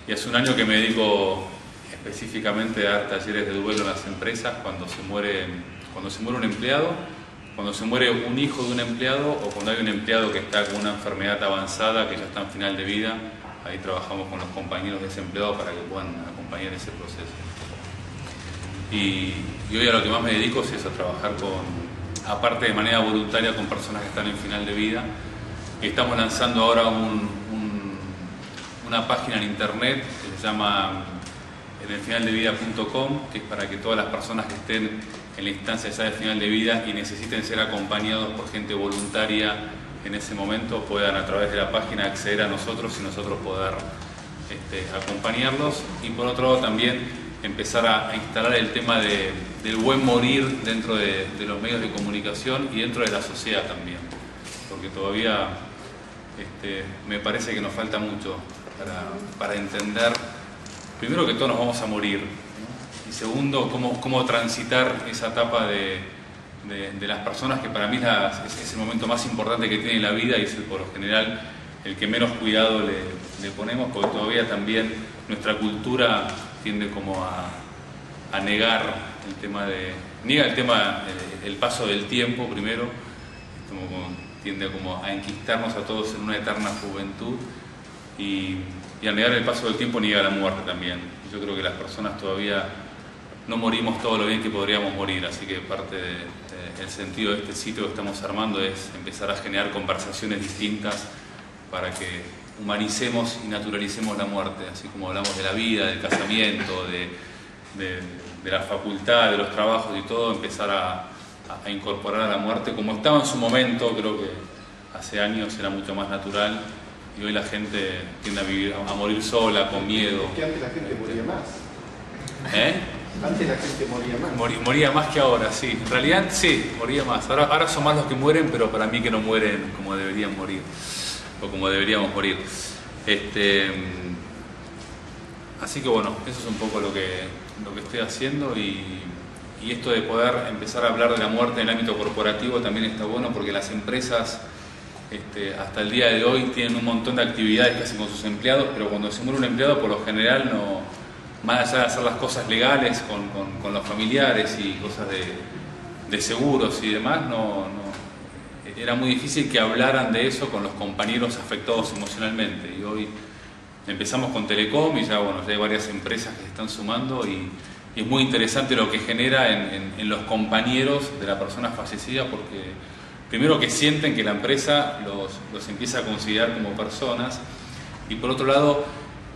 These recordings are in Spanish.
Y hace un año que me dedico específicamente a dar talleres de duelo en las empresas cuando se muere un empleado, cuando se muere un hijo de un empleado o cuando hay un empleado que está con una enfermedad avanzada, que ya está en final de vida. Ahí trabajamos con los compañeros de ese empleado para que puedan acompañar ese proceso. Y hoy a lo que más me dedico es eso, a trabajar aparte de manera voluntaria con personas que están en final de vida. Y estamos lanzando ahora una página en internet que se llama enelfinaldevida.com, que es para que todas las personas que estén en la instancia ya de final de vida y necesiten ser acompañados por gente voluntaria en ese momento puedan a través de la página acceder a nosotros y nosotros poder acompañarlos. Y por otro lado también empezar a instalar el tema del buen morir dentro de los medios de comunicación y dentro de la sociedad también, porque todavía me parece que nos falta mucho para entender, primero, que todos nos vamos a morir, ¿no? Y segundo, cómo transitar esa etapa de las personas, que para mí es el momento más importante que tiene la vida y es por lo general el que menos cuidado le ponemos, porque todavía también nuestra cultura tiende como a negar el tema el paso del tiempo primero, tiende como a enquistarnos a todos en una eterna juventud y al negar el paso del tiempo niega la muerte también. Yo creo que las personas todavía no morimos todo lo bien que podríamos morir, así que parte del sentido de este sitio que estamos armando es empezar a generar conversaciones distintas para que humanicemos y naturalicemos la muerte, así como hablamos de la vida, del casamiento, de la facultad, de los trabajos y todo, empezar a incorporar a la muerte como estaba en su momento. Creo que hace años era mucho más natural y hoy la gente tiende a morir sola, con miedo. Es que antes la gente moría más. ¿Eh? Antes la gente moría más. Moría más que ahora, sí. En realidad sí, moría más. Ahora son más los que mueren, pero para mí que no mueren como deberían morir, o como deberíamos morir. Así que bueno, eso es un poco lo que estoy haciendo y esto de poder empezar a hablar de la muerte en el ámbito corporativo también está bueno, porque las empresas hasta el día de hoy tienen un montón de actividades que hacen con sus empleados, pero cuando se muere un empleado por lo general no, más allá de hacer las cosas legales con los familiares y cosas de seguros y demás, era muy difícil que hablaran de eso con los compañeros afectados emocionalmente. Y hoy empezamos con Telecom y ya hay varias empresas que se están sumando y es muy interesante lo que genera en los compañeros de la persona fallecida, porque primero que sienten que la empresa los empieza a considerar como personas, y por otro lado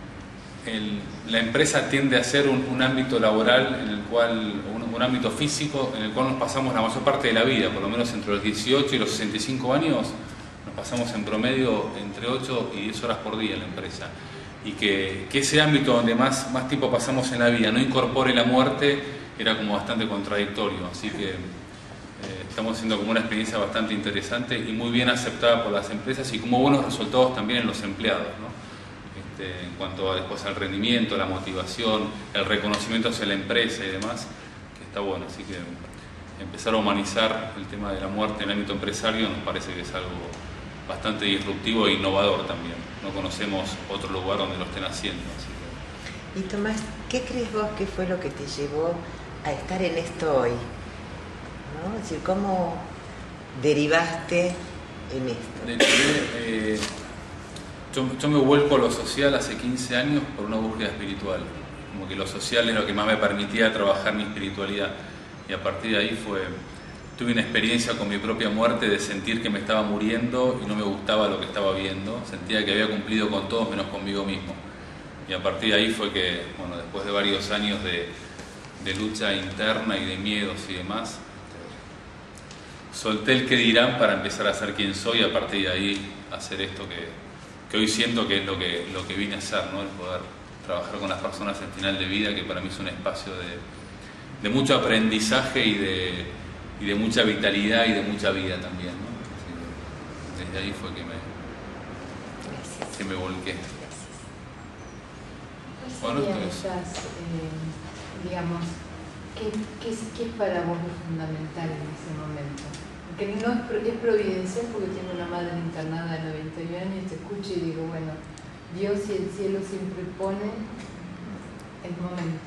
la empresa tiende a ser un ámbito laboral en el cual, un ámbito físico en el cual nos pasamos la mayor parte de la vida, por lo menos entre los 18 y los 65 años, nos pasamos en promedio entre 8 y 10 horas por día en la empresa. Y que ese ámbito donde más tiempo pasamos en la vida no incorpore la muerte era como bastante contradictorio, así que estamos haciendo como una experiencia bastante interesante y muy bien aceptada por las empresas y como buenos resultados también en los empleados, ¿no? En cuanto después al rendimiento, la motivación, el reconocimiento hacia la empresa y demás, que está bueno. Así que empezar a humanizar el tema de la muerte en el ámbito empresario nos parece que es algo bastante disruptivo e innovador también. No conocemos otro lugar donde lo estén haciendo. Así que... Y Tomás, ¿qué crees vos que fue lo que te llevó a estar en esto hoy? ¿No? Es decir, ¿cómo derivaste en esto? Yo me vuelco a lo social hace 15 años por una búsqueda espiritual. Como que lo social es lo que más me permitía trabajar mi espiritualidad. Y a partir de ahí tuve una experiencia con mi propia muerte de sentir que me estaba muriendo y no me gustaba lo que estaba viendo. Sentía que había cumplido con todos menos conmigo mismo. Y a partir de ahí fue que, después de varios años de lucha interna y de miedos y demás, solté el qué dirán para empezar a ser quien soy y a partir de ahí hacer esto que hoy siento que es lo que vine a hacer, ¿no? El poder trabajar con las personas en final de vida, que para mí es un espacio de mucho aprendizaje y de mucha vitalidad y de mucha vida también, ¿no? Así que desde ahí fue que me volqué. Bueno, digamos, ¿qué es para vos lo fundamental en ese momento? Que no es providencial, porque tengo una madre internada de 91 años y te escucho y digo, bueno, Dios y el cielo siempre ponen el momento.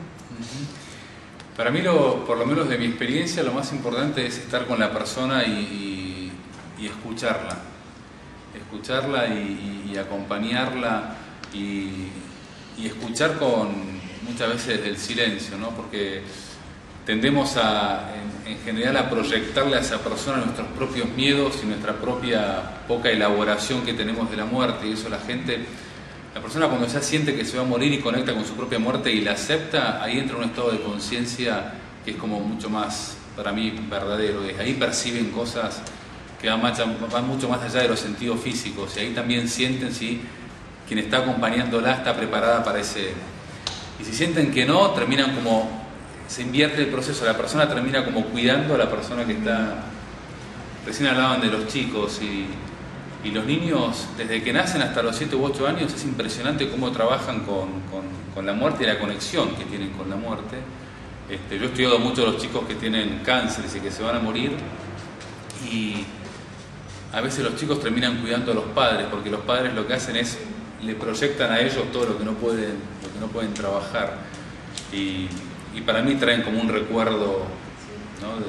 Para mí, por lo menos de mi experiencia, lo más importante es estar con la persona y escucharla. Escucharla y acompañarla y escuchar muchas veces el silencio, ¿no? Porque tendemos en general a proyectarle a esa persona nuestros propios miedos y nuestra propia poca elaboración que tenemos de la muerte, y eso la persona cuando ya siente que se va a morir y conecta con su propia muerte y la acepta, ahí entra un estado de conciencia que es como mucho más, para mí, verdadero. Desde ahí perciben cosas que van mucho más allá de los sentidos físicos, y ahí también sienten si quien está acompañándola está preparada para ese... Y si sienten que no, terminan como... se invierte el proceso, la persona termina como cuidando a la persona que está... Recién hablaban de los chicos y los niños, desde que nacen hasta los 7 u 8 años, es impresionante cómo trabajan con la muerte y la conexión que tienen con la muerte. Yo he estudiado mucho a los chicos que tienen cánceres y que se van a morir, y a veces los chicos terminan cuidando a los padres, porque los padres lo que hacen es, le proyectan a ellos todo lo que no pueden trabajar, y para mí traen como un recuerdo, ¿no?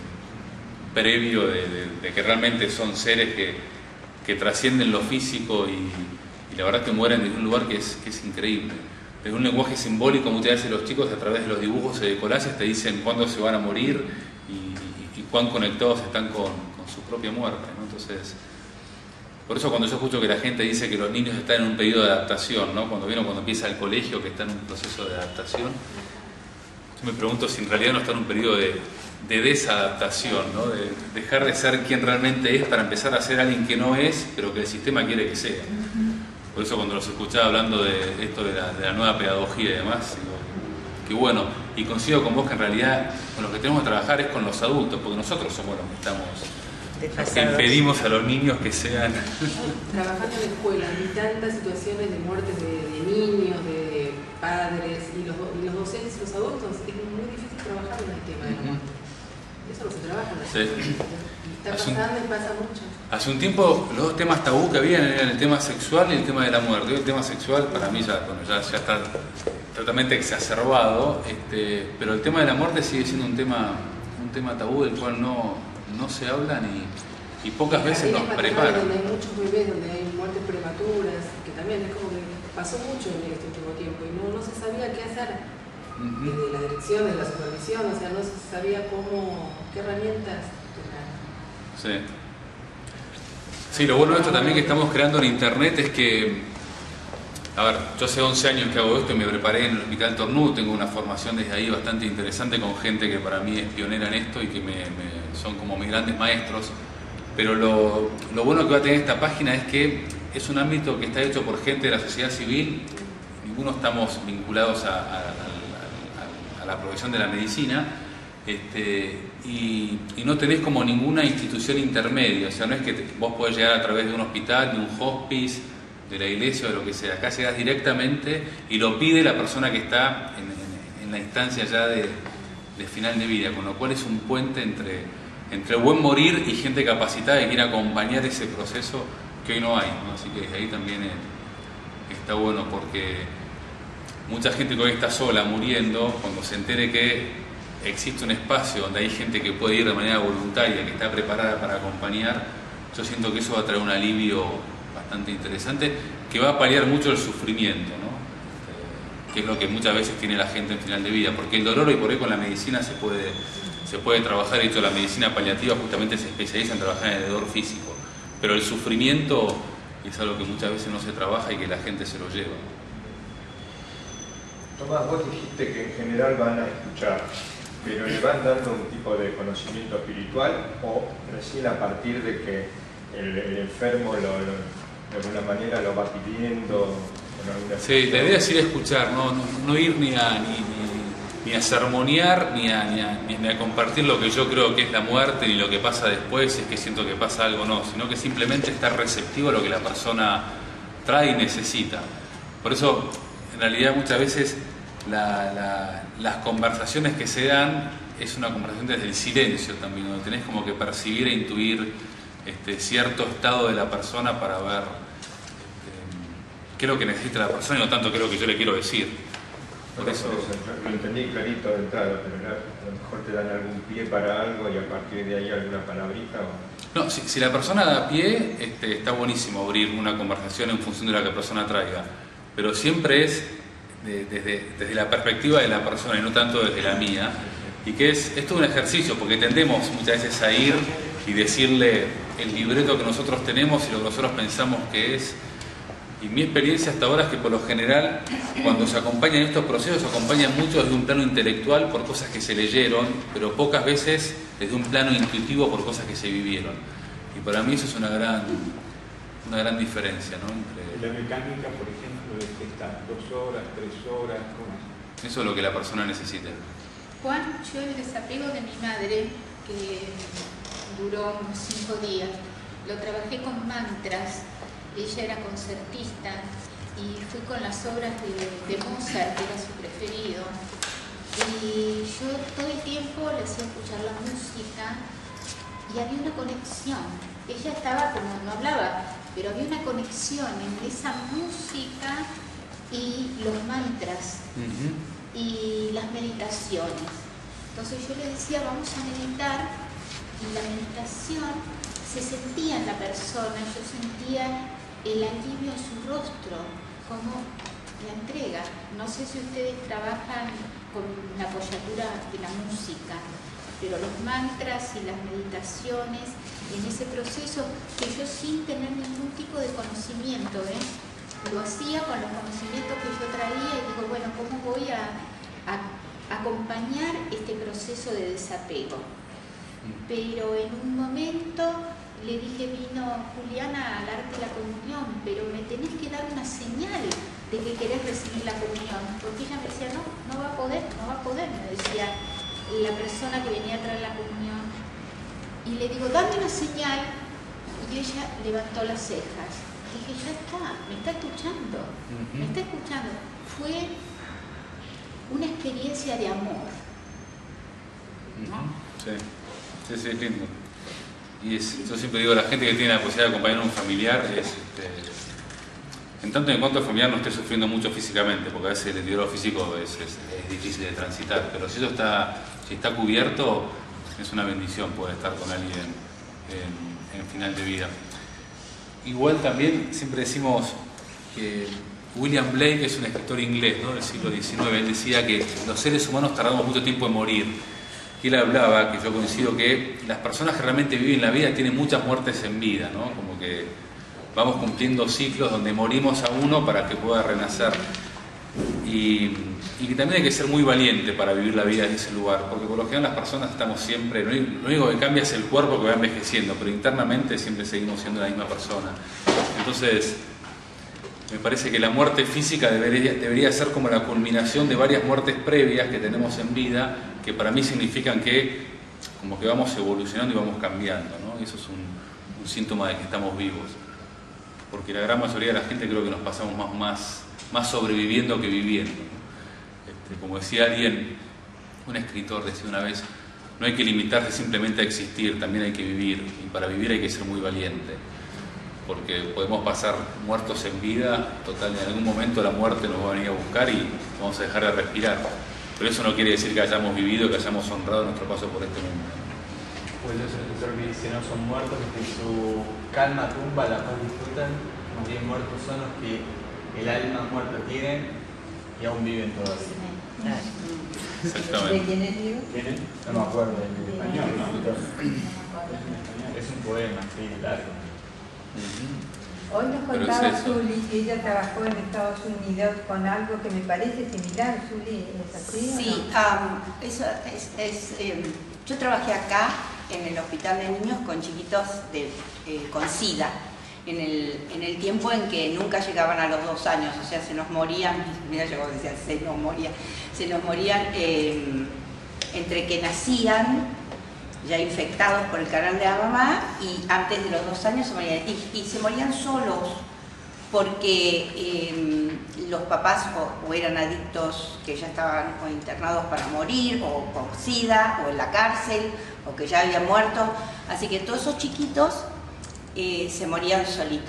previo de que realmente son seres que trascienden lo físico, y la verdad que mueren desde un lugar que es increíble. Desde un lenguaje simbólico, muchas veces los chicos a través de los dibujos y de collages te dicen cuándo se van a morir y cuán conectados están con su propia muerte, ¿no? Entonces, por eso cuando yo escucho que la gente dice que los niños están en un periodo de adaptación, ¿no? Cuando empieza el colegio, que está en un proceso de adaptación, yo me pregunto si en realidad no está en un periodo de desadaptación, ¿no? De dejar de ser quien realmente es para empezar a ser alguien que no es, pero que el sistema quiere que sea. Por eso cuando los escuchaba hablando de esto de la nueva pedagogía y demás, digo, que bueno, y coincido con vos que en realidad con lo que tenemos que trabajar es con los adultos, porque nosotros somos los que estamos, que impedimos a los niños que sean... Trabajando en escuelas, vi tantas situaciones de muertes de niños, de padres, y los docentes y los adultos, es muy difícil trabajar en el tema de la muerte. Eso no se trabaja en la escuela. Sí. Está pasando y pasa mucho. Hace un tiempo los dos temas tabú que habían eran el tema sexual y el tema de la muerte. Hoy el tema sexual para mí ya está totalmente exacerbado, pero el tema de la muerte sigue siendo un tema tabú del cual no se habla y pocas veces nos preparan. Donde hay muchos bebés, donde hay muertes prematuras, que también es como que pasó mucho en este último tiempo y no se sabía qué hacer. Desde la dirección, de la supervisión, o sea, no se sabía qué herramientas tener. Sí, lo bueno de esto también que estamos creando en internet es que, a ver, yo hace 11 años que hago esto y me preparé en el Hospital Tornú, tengo una formación desde ahí bastante interesante con gente que para mí es pionera en esto y que son como mis grandes maestros, pero lo bueno que va a tener esta página es que es un ámbito que está hecho por gente de la sociedad civil, ninguno estamos vinculados a la profesión de la medicina, y no tenés como ninguna institución intermedia, o sea, no es que vos podés llegar a través de un hospital, de un hospice, de la iglesia o de lo que sea. Acá llegás directamente y lo pide la persona que está en la instancia ya de final de vida, con lo cual es un puente entre buen morir y gente capacitada que quiere acompañar ese proceso que hoy no hay, ¿no? Así que desde ahí también está bueno, porque mucha gente que hoy está sola muriendo, cuando se entere que existe un espacio donde hay gente que puede ir de manera voluntaria, que está preparada para acompañar, yo siento que eso va a traer un alivio bastante interesante, que va a paliar mucho el sufrimiento, ¿no? Que es lo que muchas veces tiene la gente en final de vida, porque el dolor hoy por hoy con la medicina se puede trabajar. De hecho, la medicina paliativa justamente se especializa en trabajar en el dolor físico, pero el sufrimiento es algo que muchas veces no se trabaja y que la gente se lo lleva. Tomás, vos dijiste que en general van a escuchar, pero ¿le van dando un tipo de conocimiento espiritual o recién a partir de que el enfermo de alguna manera lo va pidiendo? Sí, la idea es ir a escuchar, no ir ni a sermonear, ni a compartir lo que yo creo que es la muerte, ni lo que pasa después, si es que siento que pasa algo o no, sino que simplemente estar receptivo a lo que la persona trae y necesita. Por eso, en realidad, muchas veces las conversaciones que se dan es una conversación desde el silencio también, donde tenés como que percibir e intuir cierto estado de la persona para ver qué es lo que necesita la persona y no tanto qué es lo que yo le quiero decir. Por eso lo entendí clarito de entrada, pero a lo mejor te dan algún pie para algo y a partir de ahí alguna palabrita. No, si la persona da pie, está buenísimo abrir una conversación en función de lo que la persona traiga, pero siempre es desde la perspectiva de la persona y no tanto desde la mía, y que es todo un ejercicio, porque tendemos muchas veces a ir y decirle el libreto que nosotros tenemos y lo que nosotros pensamos que es. Y mi experiencia hasta ahora es que por lo general, cuando se acompañan estos procesos, se acompañan mucho desde un plano intelectual por cosas que se leyeron, pero pocas veces desde un plano intuitivo por cosas que se vivieron. Y para mí eso es una gran diferencia, ¿no? La mecánica, por ejemplo, es que está 2 horas, 3 horas, ¿cómo es? Eso es lo que la persona necesita. Juan, yo el desapego de mi madre, que duró unos 5 días, lo trabajé con mantras. Ella era concertista y fui con las obras de Mozart, que era su preferido. Y yo todo el tiempo le hacía escuchar la música y había una conexión. Ella estaba como, no hablaba, pero había una conexión entre esa música y los mantras y las meditaciones. Entonces yo le decía, vamos a meditar, y la meditación se sentía en la persona, yo sentía el alivio en su rostro, como la entrega. No sé si ustedes trabajan con la apoyatura de la música, pero los mantras y las meditaciones, en ese proceso que yo sin tener ningún tipo de conocimiento, lo hacía con los conocimientos que yo traía y digo, bueno, ¿cómo voy a acompañar este proceso de desapego? Pero en un momento le dije, vino Juliana a darte la comunión, pero me tenés que dar una señal de que querés recibir la comunión, porque ella me decía, no va a poder, me decía la persona que venía a traer la comunión. Y le digo, dame una señal, y ella levantó las cejas. Dije, ya está, me está escuchando, me está escuchando. Fue una experiencia de amor, ¿no? Sí, es lindo. Y yo siempre digo a la gente que tiene la posibilidad de acompañar a un familiar, en tanto en cuanto el familiar no esté sufriendo mucho físicamente, porque a veces el deterioro físico es difícil de transitar, pero si está cubierto, es una bendición poder estar con alguien en final de vida. Igual también siempre decimos que William Blake es un escritor inglés, ¿no?, del siglo XIX, él decía que los seres humanos tardamos mucho tiempo en morir. Y él hablaba, que yo coincido, que las personas que realmente viven la vida tienen muchas muertes en vida, ¿no? Como que vamos cumpliendo ciclos donde morimos a uno para que pueda renacer. Y que también hay que ser muy valiente para vivir la vida desde ese lugar, porque por lo general las personas estamos siempre, lo único que cambia es el cuerpo que va envejeciendo, pero internamente siempre seguimos siendo la misma persona. Entonces, me parece que la muerte física debería ser como la culminación de varias muertes previas que tenemos en vida, que para mí significan que como que vamos evolucionando y vamos cambiando, ¿no? Y eso es un síntoma de que estamos vivos, porque la gran mayoría de la gente creo que nos pasamos más sobreviviendo que viviendo, ¿no? Como decía alguien, un escritor decía una vez, no hay que limitarse simplemente a existir, también hay que vivir, y para vivir hay que ser muy valiente, porque podemos pasar muertos en vida, total, en algún momento la muerte nos va a venir a buscar y vamos a dejar de respirar. Pero eso no quiere decir que hayamos vivido, que hayamos honrado nuestro paso por este mundo. Pues el escritor que dice, no son muertos que su calma tumba, la paz disfrutan, más bien muertos son los que el alma muerta tienen y aún viven todavía. Exactamente. ¿De quién es, Diego? No me acuerdo, en español, ¿no? Es un poema, sí, largo. Hoy nos contaba Zuli que ella trabajó en Estados Unidos con algo que me parece similar. Zuli, ¿es así? Sí, eso yo trabajé acá en el hospital de niños con chiquitos con SIDA, en el tiempo en que nunca llegaban a los 2 años, o sea, se nos morían, mira yo decía, se nos morían entre que nacían ya infectados por el canal de la mamá y antes de los 2 años se morían, y se morían solos porque los papás o eran adictos que ya estaban o internados para morir o con SIDA o en la cárcel o que ya habían muerto, así que todos esos chiquitos se morían solitos.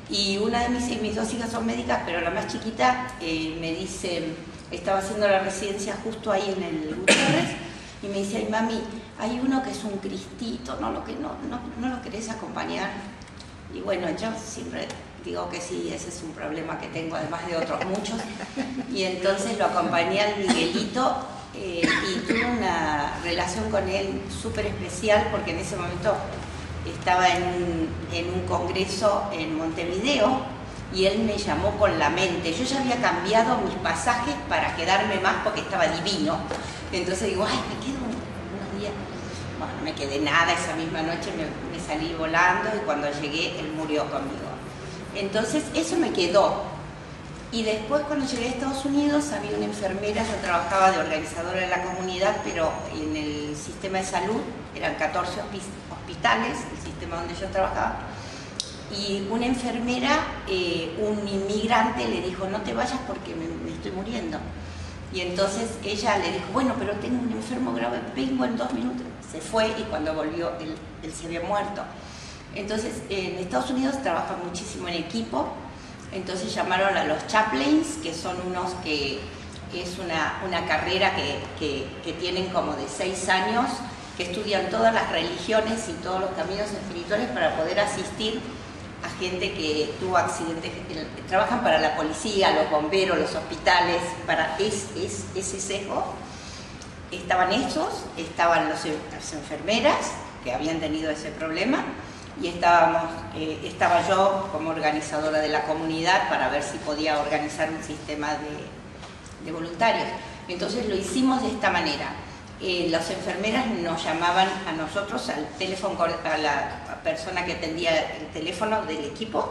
Y una de mis dos hijas son médicas, pero la más chiquita me dice, estaba haciendo la residencia justo ahí en el Gutiérrez, y me dice, ay mami, hay uno que es un cristito, ¿no lo querés acompañar? Y bueno, yo siempre digo que sí, ese es un problema que tengo, además de otros muchos. Y entonces lo acompañé al Miguelito y tuve una relación con él súper especial, porque en ese momento estaba en un congreso en Montevideo y él me llamó con la mente. Yo ya había cambiado mis pasajes para quedarme más porque estaba divino. Entonces digo, ay, me quedo unos días. Bueno, no me quedé nada, esa misma noche me salí volando y cuando llegué él murió conmigo. Entonces eso me quedó. Y después cuando llegué a Estados Unidos había una enfermera, yo trabajaba de organizadora de la comunidad, pero en el sistema de salud eran 14 hospitales, el sistema donde yo trabajaba, y una enfermera, un inmigrante le dijo, no te vayas porque me estoy muriendo. Y entonces ella le dijo, bueno, pero tengo un enfermo grave, vengo en 2 minutos. Se fue y cuando volvió él se había muerto. Entonces en Estados Unidos trabajan muchísimo en equipo, entonces llamaron a los chaplains, que son unos que es una carrera que tienen como de 6 años, que estudian todas las religiones y todos los caminos espirituales para poder asistir a gente que tuvo accidentes. Trabajan para la policía, los bomberos, los hospitales, para ese sesgo. Estaban esos, estaban las enfermeras que habían tenido ese problema, y estaba yo como organizadora de la comunidad para ver si podía organizar un sistema de voluntarios. Entonces lo hicimos de esta manera. Las enfermeras nos llamaban a nosotros, al teléfono, a la persona que atendía el teléfono del equipo,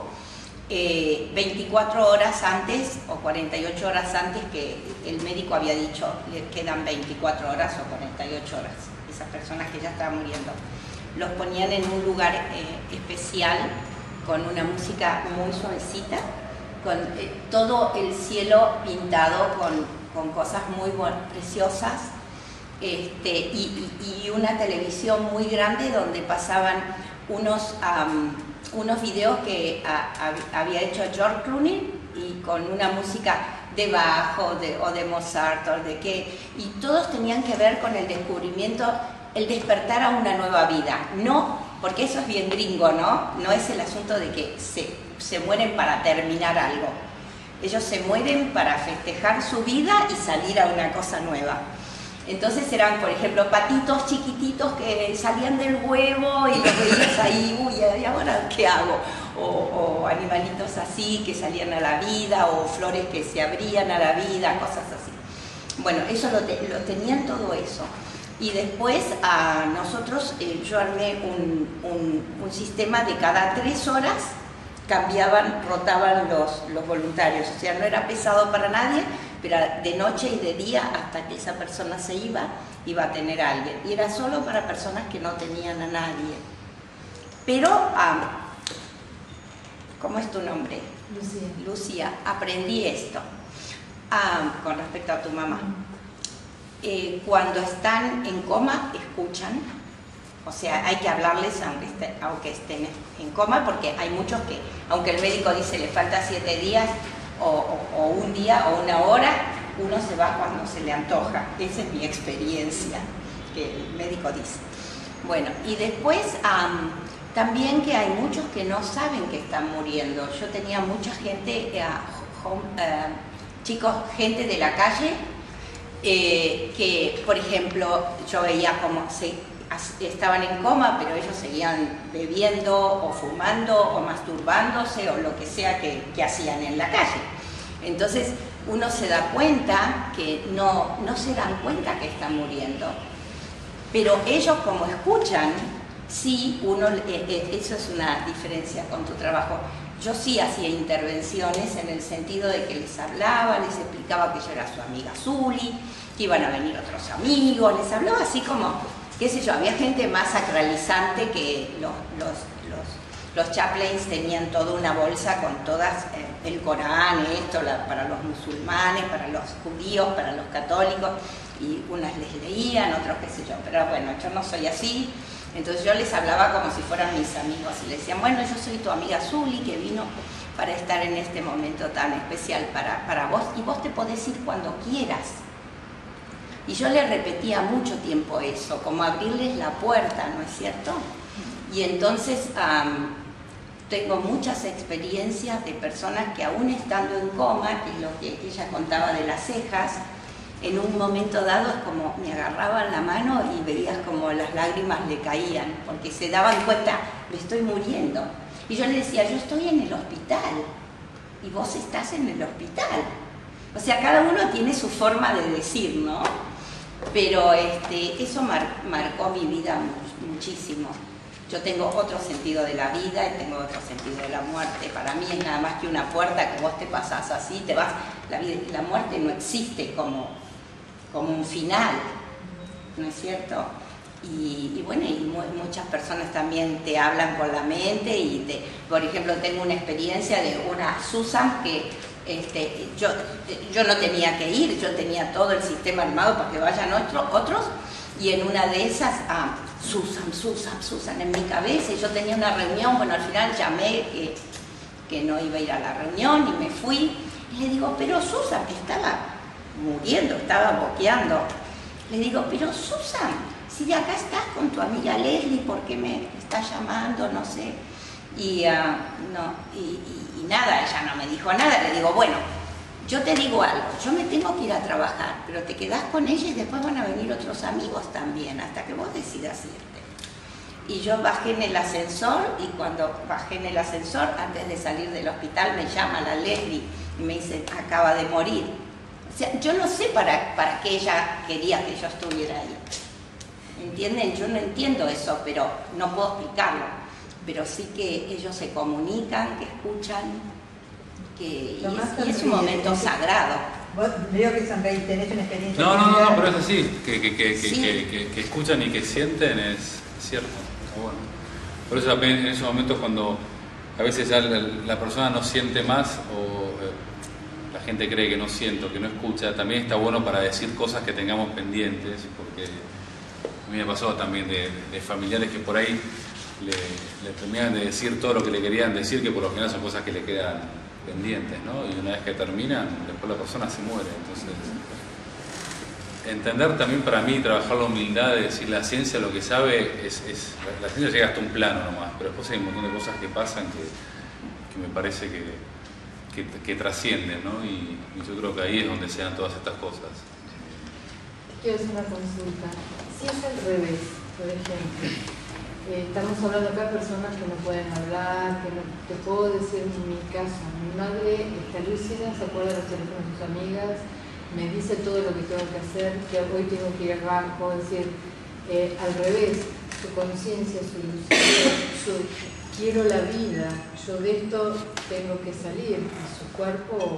24 horas antes o 48 horas antes que el médico había dicho, le quedan 24 horas o 48 horas, esas personas que ya estaban muriendo. Los ponían en un lugar especial, con una música muy suavecita, con todo el cielo pintado con cosas muy preciosas, y una televisión muy grande donde pasaban unos videos que había hecho George Clooney, y con una música de Bach o de Mozart y todos tenían que ver con el descubrimiento, el despertar a una nueva vida. No, porque eso es bien gringo, ¿no? No es el asunto de que se mueren para terminar algo. Ellos se mueren para festejar su vida y salir a una cosa nueva. Entonces eran, por ejemplo, patitos chiquititos que salían del huevo y los veías ahí, uy, ¿y ahora qué hago? O animalitos así que salían a la vida, o flores que se abrían a la vida, cosas así. Bueno, ellos lo tenían todo eso. Y después a nosotros, yo armé un sistema de cada 3 horas rotaban los voluntarios, o sea, no era pesado para nadie, pero de noche y de día, hasta que esa persona se iba a tener a alguien. Y era solo para personas que no tenían a nadie. Pero, ¿cómo es tu nombre? Lucía. Lucía, aprendí esto con respecto a tu mamá. Cuando están en coma, escuchan. O sea, hay que hablarles aunque estén en coma, porque hay muchos que, aunque el médico dice le falta 7 días, o un día o una hora, uno se va cuando se le antoja. Esa es mi experiencia, que el médico dice. Bueno, y después también que hay muchos que no saben que están muriendo. Yo tenía mucha gente, gente de la calle, que, por ejemplo, yo veía como estaban en coma, pero ellos seguían bebiendo o fumando o masturbándose o lo que sea que hacían en la calle. Entonces uno se da cuenta que no se dan cuenta que están muriendo, pero ellos, como escuchan, sí, eso es una diferencia con tu trabajo. Yo sí hacía intervenciones en el sentido de que les hablaba, les explicaba que yo era su amiga Zuli, que iban a venir otros amigos, les hablaba así como, qué sé yo, había gente más sacralizante, que los chaplains tenían toda una bolsa con todas, el Corán, para los musulmanes, para los judíos, para los católicos, y unas les leían, otros qué sé yo, pero bueno, yo no soy así. Entonces yo les hablaba como si fueran mis amigos y les decían, bueno, yo soy tu amiga Zuli, que vino para estar en este momento tan especial para vos, y vos te podés ir cuando quieras. Y yo le repetía mucho tiempo eso, como abrirles la puerta, ¿no es cierto? Y entonces tengo muchas experiencias de personas que aún estando en coma, y lo que ella contaba de las cejas, en un momento dado es como me agarraban la mano y veías como las lágrimas le caían, porque se daban cuenta, me estoy muriendo. Y yo le decía, yo estoy en el hospital, y vos estás en el hospital. O sea, cada uno tiene su forma de decir, ¿no? Pero eso marcó mi vida muchísimo. Yo tengo otro sentido de la vida y tengo otro sentido de la muerte. Para mí es nada más que una puerta que vos te pasás así, te vas. La muerte no existe como un final, ¿no es cierto? Y bueno, y muchas personas también te hablan con la mente y por ejemplo, tengo una experiencia de una Susan que yo no tenía que ir, yo tenía todo el sistema armado para que vayan otros, y en una de esas, Susan en mi cabeza, y yo tenía una reunión, bueno, al final llamé que no iba a ir a la reunión y me fui, y le digo, pero Susan, que estaba muriendo, estaba boqueando, le digo, pero Susan, si de acá estás con tu amiga Leslie, ¿por qué me estás llamando? No sé. Y nada, ella no me dijo nada. Le digo, bueno, yo te digo algo, yo me tengo que ir a trabajar, pero te quedás con ella y después van a venir otros amigos también, hasta que vos decidas irte. Y yo bajé en el ascensor, y cuando bajé en el ascensor, antes de salir del hospital, me llama la Leslie y me dice, acaba de morir. O sea, yo no sé para qué ella quería que yo estuviera ahí. ¿Entienden? Yo no entiendo eso, pero no puedo explicarlo. Pero sí que ellos se comunican, que escuchan, y es un momento sagrado. Vos veo que sonreís, tenés una experiencia. No, pero es así, que escuchan y que sienten es cierto. Bueno. Por eso en esos momentos cuando a veces ya la persona no siente más o la gente cree que no siento, que no escucha, también está bueno para decir cosas que tengamos pendientes, porque a mí me pasó también de familiares que por ahí le terminan de decir todo lo que le querían decir, que por lo general son cosas que le quedan pendientes, ¿no? Y una vez que terminan, después la persona se muere. Entonces, entender también para mí, trabajar la humildad de decir la ciencia lo que sabe la ciencia llega hasta un plano nomás, pero después hay un montón de cosas que pasan que me parece que trascienden, ¿no? Y yo creo que ahí es donde se dan todas estas cosas. Quiero hacer una consulta. Si es al revés, por ejemplo, estamos hablando acá de personas que no pueden hablar, que no, te puedo decir en mi caso, mi madre está lúcida, se acuerda de los teléfonos de sus amigas, me dice todo lo que tengo que hacer, que hoy tengo que ir al banco, es decir, al revés, su conciencia, su lucidez, quiero la vida, yo de esto tengo que salir, y su cuerpo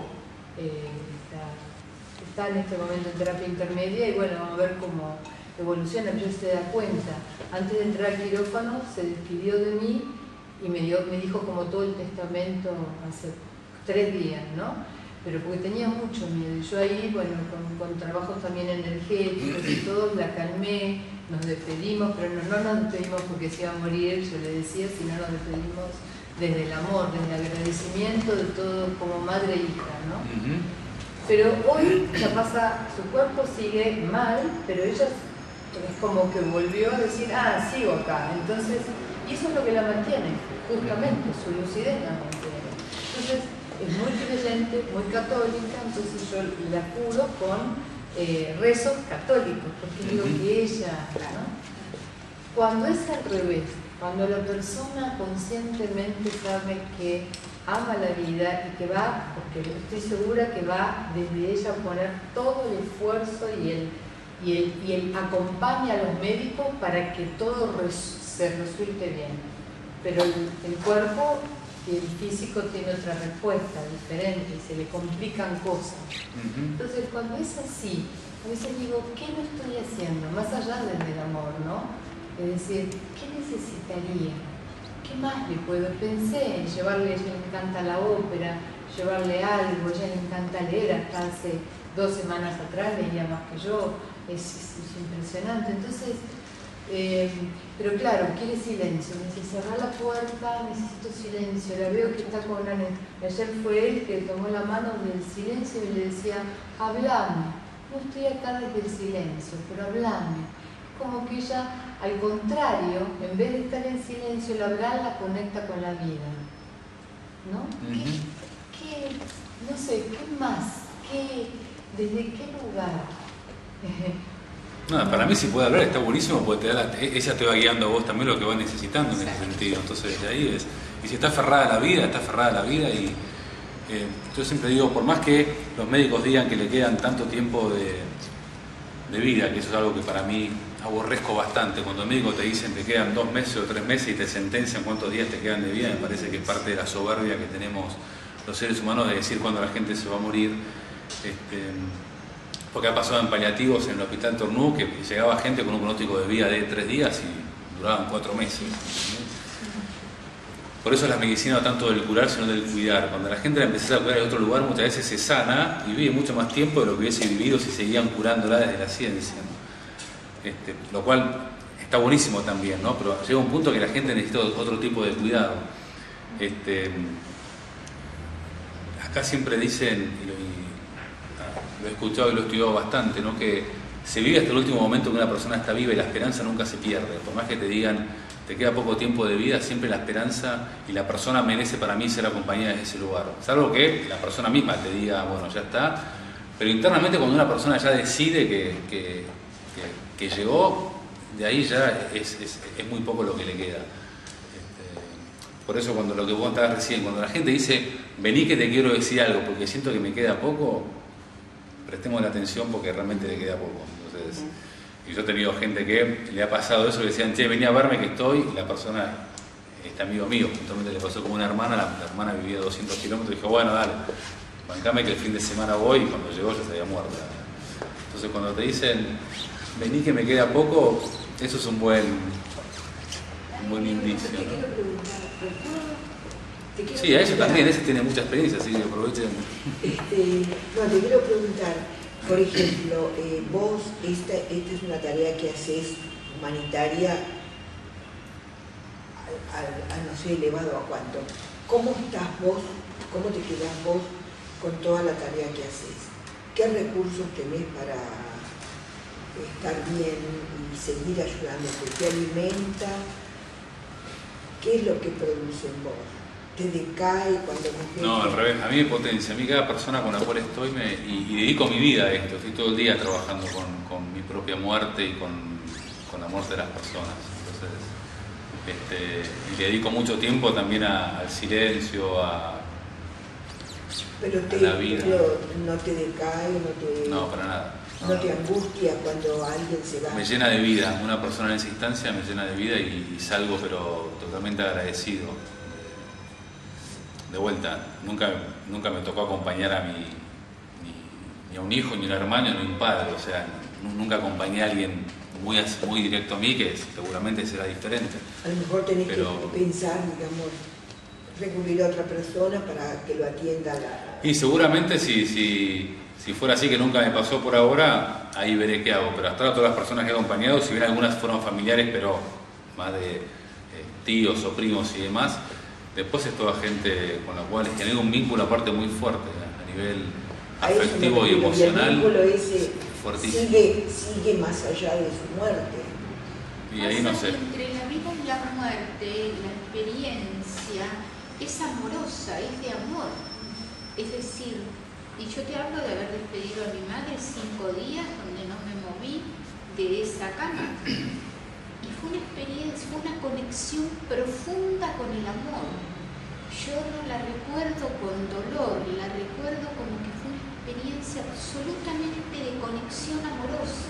está en este momento en terapia intermedia y bueno, vamos a ver cómo evoluciona, pero se da cuenta. Antes de entrar al quirófano se despidió de mí y me dijo como todo el testamento hace 3 días, ¿no? Pero porque tenía mucho miedo. Y yo ahí, bueno, con trabajos también energéticos y todo, la calmé, nos despedimos, pero no nos despedimos porque se iba a morir, yo le decía, sino nos despedimos desde el amor, desde el agradecimiento de todo como madre e hija, ¿no? Pero hoy ya pasa, su cuerpo sigue mal, pero ella es como que volvió a decir, sigo acá. Entonces, y eso es lo que la mantiene, justamente, su lucidez la mantiene. Entonces, es muy creyente, muy católica, entonces yo la curo con rezos católicos, porque digo que ella, ¿no? Cuando es al revés, cuando la persona conscientemente sabe que ama la vida y que va, porque estoy segura que va desde ella a poner todo el esfuerzo y él acompaña a los médicos para que todo se resulte bien. Pero el cuerpo y el físico tiene otra respuesta diferente y se le complican cosas. Entonces, cuando es así, a veces digo, ¿qué no estoy haciendo? Más allá del amor, ¿no? Es decir, ¿qué necesitaría? ¿Qué más le puedo? Pensé en llevarle, a ella le encanta la ópera, llevarle algo, a ella le encanta leer, hasta hace 2 semanas atrás leía más que yo, es impresionante. Entonces, Pero claro, quiere silencio, me dice, cerrar la puerta, necesito silencio, la veo que está con una... Ayer fue él que tomó la mano del silencio y le decía, hablame, no estoy acá desde el silencio, pero hablame. Como que ella, al contrario, en vez de estar en silencio, el hablar la conecta con la vida, ¿no? ¿Qué, no sé, qué más? ¿Desde qué lugar? No, para mí si puede hablar está buenísimo porque ella te va guiando a vos también lo que vas necesitando en ese sentido. Entonces de ahí es. Y si está aferrada a la vida, está aferrada a la vida y yo siempre digo, por más que los médicos digan que le quedan tanto tiempo de vida, que eso es algo que para mí aborrezco bastante, cuando los médicos te dicen te quedan 2 meses o 3 meses y te sentencian cuántos días te quedan de vida, me parece que es parte de la soberbia que tenemos los seres humanos de decir cuándo la gente se va a morir. Porque ha pasado en paliativos en el hospital Tornú que llegaba gente con un pronóstico de vida de 3 días y duraban 4 meses. Por eso la medicina no tanto del curar sino del cuidar. Cuando la gente la empezó a cuidar en otro lugar muchas veces se sana y vive mucho más tiempo de lo que hubiese vivido si seguían curándola desde la ciencia, ¿no? Lo cual está buenísimo también, ¿no? Pero llega un punto que la gente necesita otro tipo de cuidado. Acá siempre dicen, lo he escuchado y lo he estudiado bastante, ¿no? Que se vive hasta el último momento que una persona está viva y la esperanza nunca se pierde. Por más que te digan, te queda poco tiempo de vida, siempre la esperanza y la persona merece para mí ser acompañada en ese lugar. Salvo que la persona misma te diga, bueno, ya está. Pero internamente cuando una persona ya decide que llegó, de ahí ya es muy poco lo que le queda. Por eso cuando lo que vos contabas recién, cuando la gente dice, vení que te quiero decir algo porque siento que me queda poco, prestemos la atención porque realmente le queda poco. Entonces, y yo he tenido gente que le ha pasado eso, que decían, che, vení a verme que estoy, y la persona, este amigo mío, justamente le pasó como una hermana, la hermana vivía 200 kilómetros y dijo, bueno, dale, bancame que el fin de semana voy, y cuando llegó ya se había muerto. Entonces cuando te dicen, vení que me queda poco, eso es un buen indicio, ¿no? Sí, a ella también, ella tiene mucha experiencia, así que aprovechen. No, te quiero preguntar, por ejemplo, vos, esta es una tarea que haces humanitaria no sé, elevado a cuánto. ¿Cómo estás vos, cómo te quedás vos con toda la tarea que haces? ¿Qué recursos tenés para estar bien y seguir ayudándote? ¿Te alimenta? ¿Qué es lo que produce en vos? ¿Te decae cuando no, al revés, a mí me potencia. A mí cada persona con la cual estoy y dedico mi vida a esto. Estoy todo el día trabajando con mi propia muerte y con la muerte de las personas. Entonces, y dedico mucho tiempo también al silencio, a la vida. Pero no te decae, no, para nada. No te angustia cuando alguien se va. Me llena de vida. Una persona en esa instancia me llena de vida y salgo pero totalmente agradecido. De vuelta, nunca me tocó acompañar ni a un hijo, ni a un hermano, ni a un padre. O sea, nunca acompañé a alguien muy directo a mí, que seguramente será diferente. A lo mejor tenés que pensar, digamos, recurrir a otra persona para que lo atienda Y seguramente si fuera así, que nunca me pasó por ahora, ahí veré qué hago. Pero hasta ahora todas las personas que he acompañado, si bien algunas fueron familiares, pero más de tíos o primos y demás, después es toda gente con la cual genera un vínculo aparte muy fuerte, a nivel afectivo y emocional. El vínculo ese fuertísimo. Sigue más allá de su muerte. Y ahí no sé. Entre la vida y la muerte, la experiencia es amorosa, es de amor. Es decir, y yo te hablo de haber despedido a mi madre 5 días donde no me moví de esa cama. Y fue una experiencia, fue una conexión profunda con el amor. Yo no la recuerdo con dolor, la recuerdo como que fue una experiencia absolutamente de conexión amorosa.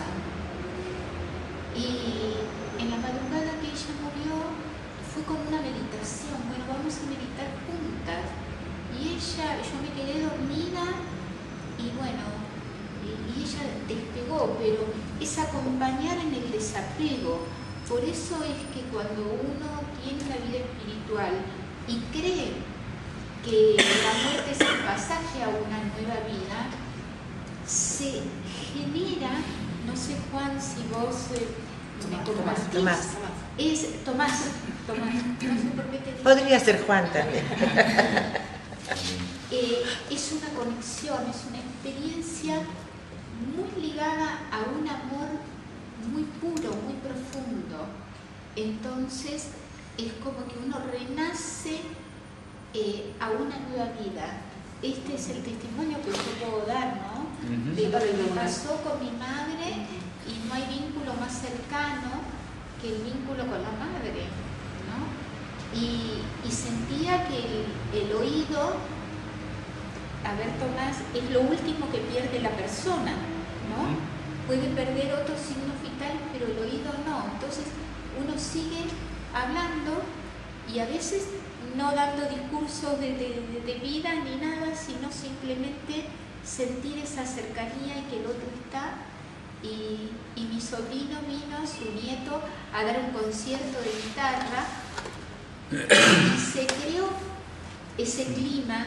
Y en la madrugada que ella murió, fue como una meditación. Bueno, vamos a meditar juntas. Y yo me quedé dormida y bueno, y ella despegó, pero es acompañar en el desapego. Por eso es que cuando uno tiene una vida espiritual y cree que la muerte es el pasaje a una nueva vida, se genera, no sé Juan si vos Tomás. Es Tomás. No sé por qué te digo. Podría ser Juan también. Es una conexión, es una experiencia muy ligada a un amor muy puro, muy profundo. Entonces es como que uno renace a una nueva vida. Este es el testimonio que yo puedo dar, ¿no? De lo que me pasó con mi madre, y no hay vínculo más cercano que el vínculo con la madre, ¿no? Y sentía que el oído, a ver, Tomás, es lo último que pierde la persona, ¿no? Puede perder otros signos vitales, pero el oído no. Entonces uno sigue hablando y a veces no dando discursos de vida ni nada, sino simplemente sentir esa cercanía y que el otro está. Y mi sobrino vino, su nieto, a dar un concierto de guitarra y se creó ese clima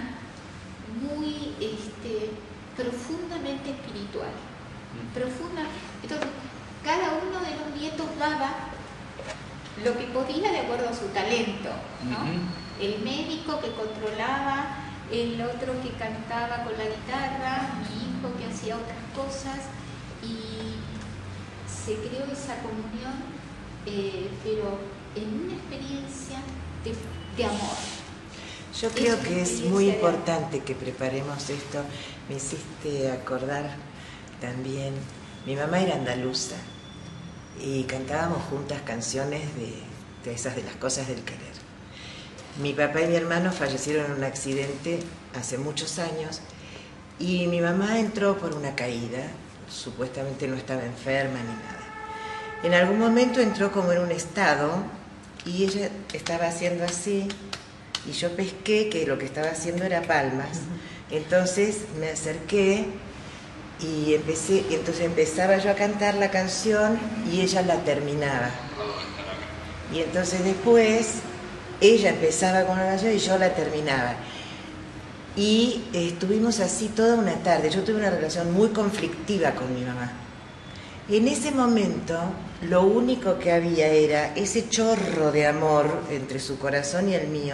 muy profundamente espiritual. Entonces, cada uno de los nietos daba lo que podía de acuerdo a su talento, ¿no? El médico que controlaba, el otro que cantaba con la guitarra, mi hijo que hacía otras cosas, y se creó esa comunión, pero en una experiencia de amor. Yo creo que es muy importante que preparemos esto. Me hiciste acordar también, mi mamá era andaluza y cantábamos juntas canciones de esas de las cosas del querer. Mi papá y mi hermano fallecieron en un accidente hace muchos años y mi mamá entró por una caída, supuestamente no estaba enferma ni nada. En algún momento entró como en un estado y ella estaba haciendo así y yo pesqué que lo que estaba haciendo era palmas. Entonces me acerqué y entonces empezaba yo a cantar la canción y ella la terminaba. Y entonces después ella empezaba con la canción y yo la terminaba. Y estuvimos así toda una tarde. Yo tuve una relación muy conflictiva con mi mamá. En ese momento lo único que había era ese chorro de amor entre su corazón y el mío,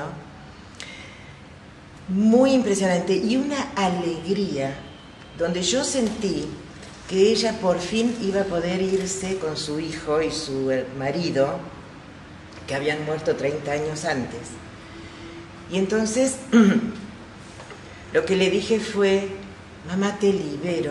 muy impresionante, y una alegría donde yo sentí que ella por fin iba a poder irse con su hijo y su marido, que habían muerto 30 años antes. Y entonces lo que le dije fue: mamá, te libero,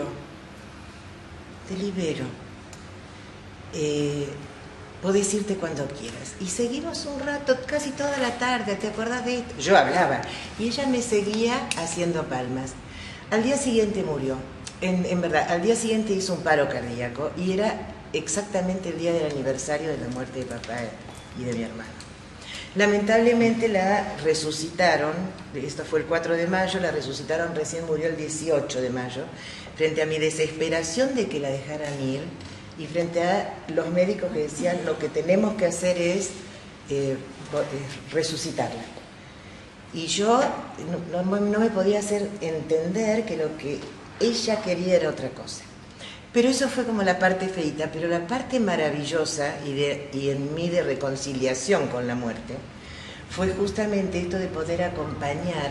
podés irte cuando quieras. Y seguimos un rato, casi toda la tarde, ¿te acuerdas de esto? Yo hablaba y ella me seguía haciendo palmas. Al día siguiente murió, en verdad, al día siguiente hizo un paro cardíaco y era exactamente el día del aniversario de la muerte de papá y de mi hermano. Lamentablemente la resucitaron, esto fue el 4 de mayo, la resucitaron, recién murió el 18 de mayo, frente a mi desesperación de que la dejaran ir y frente a los médicos que decían lo que tenemos que hacer es resucitarla. Y yo no me podía hacer entender que lo que ella quería era otra cosa. Pero eso fue como la parte feita, pero la parte maravillosa y en mí de reconciliación con la muerte fue justamente esto de poder acompañar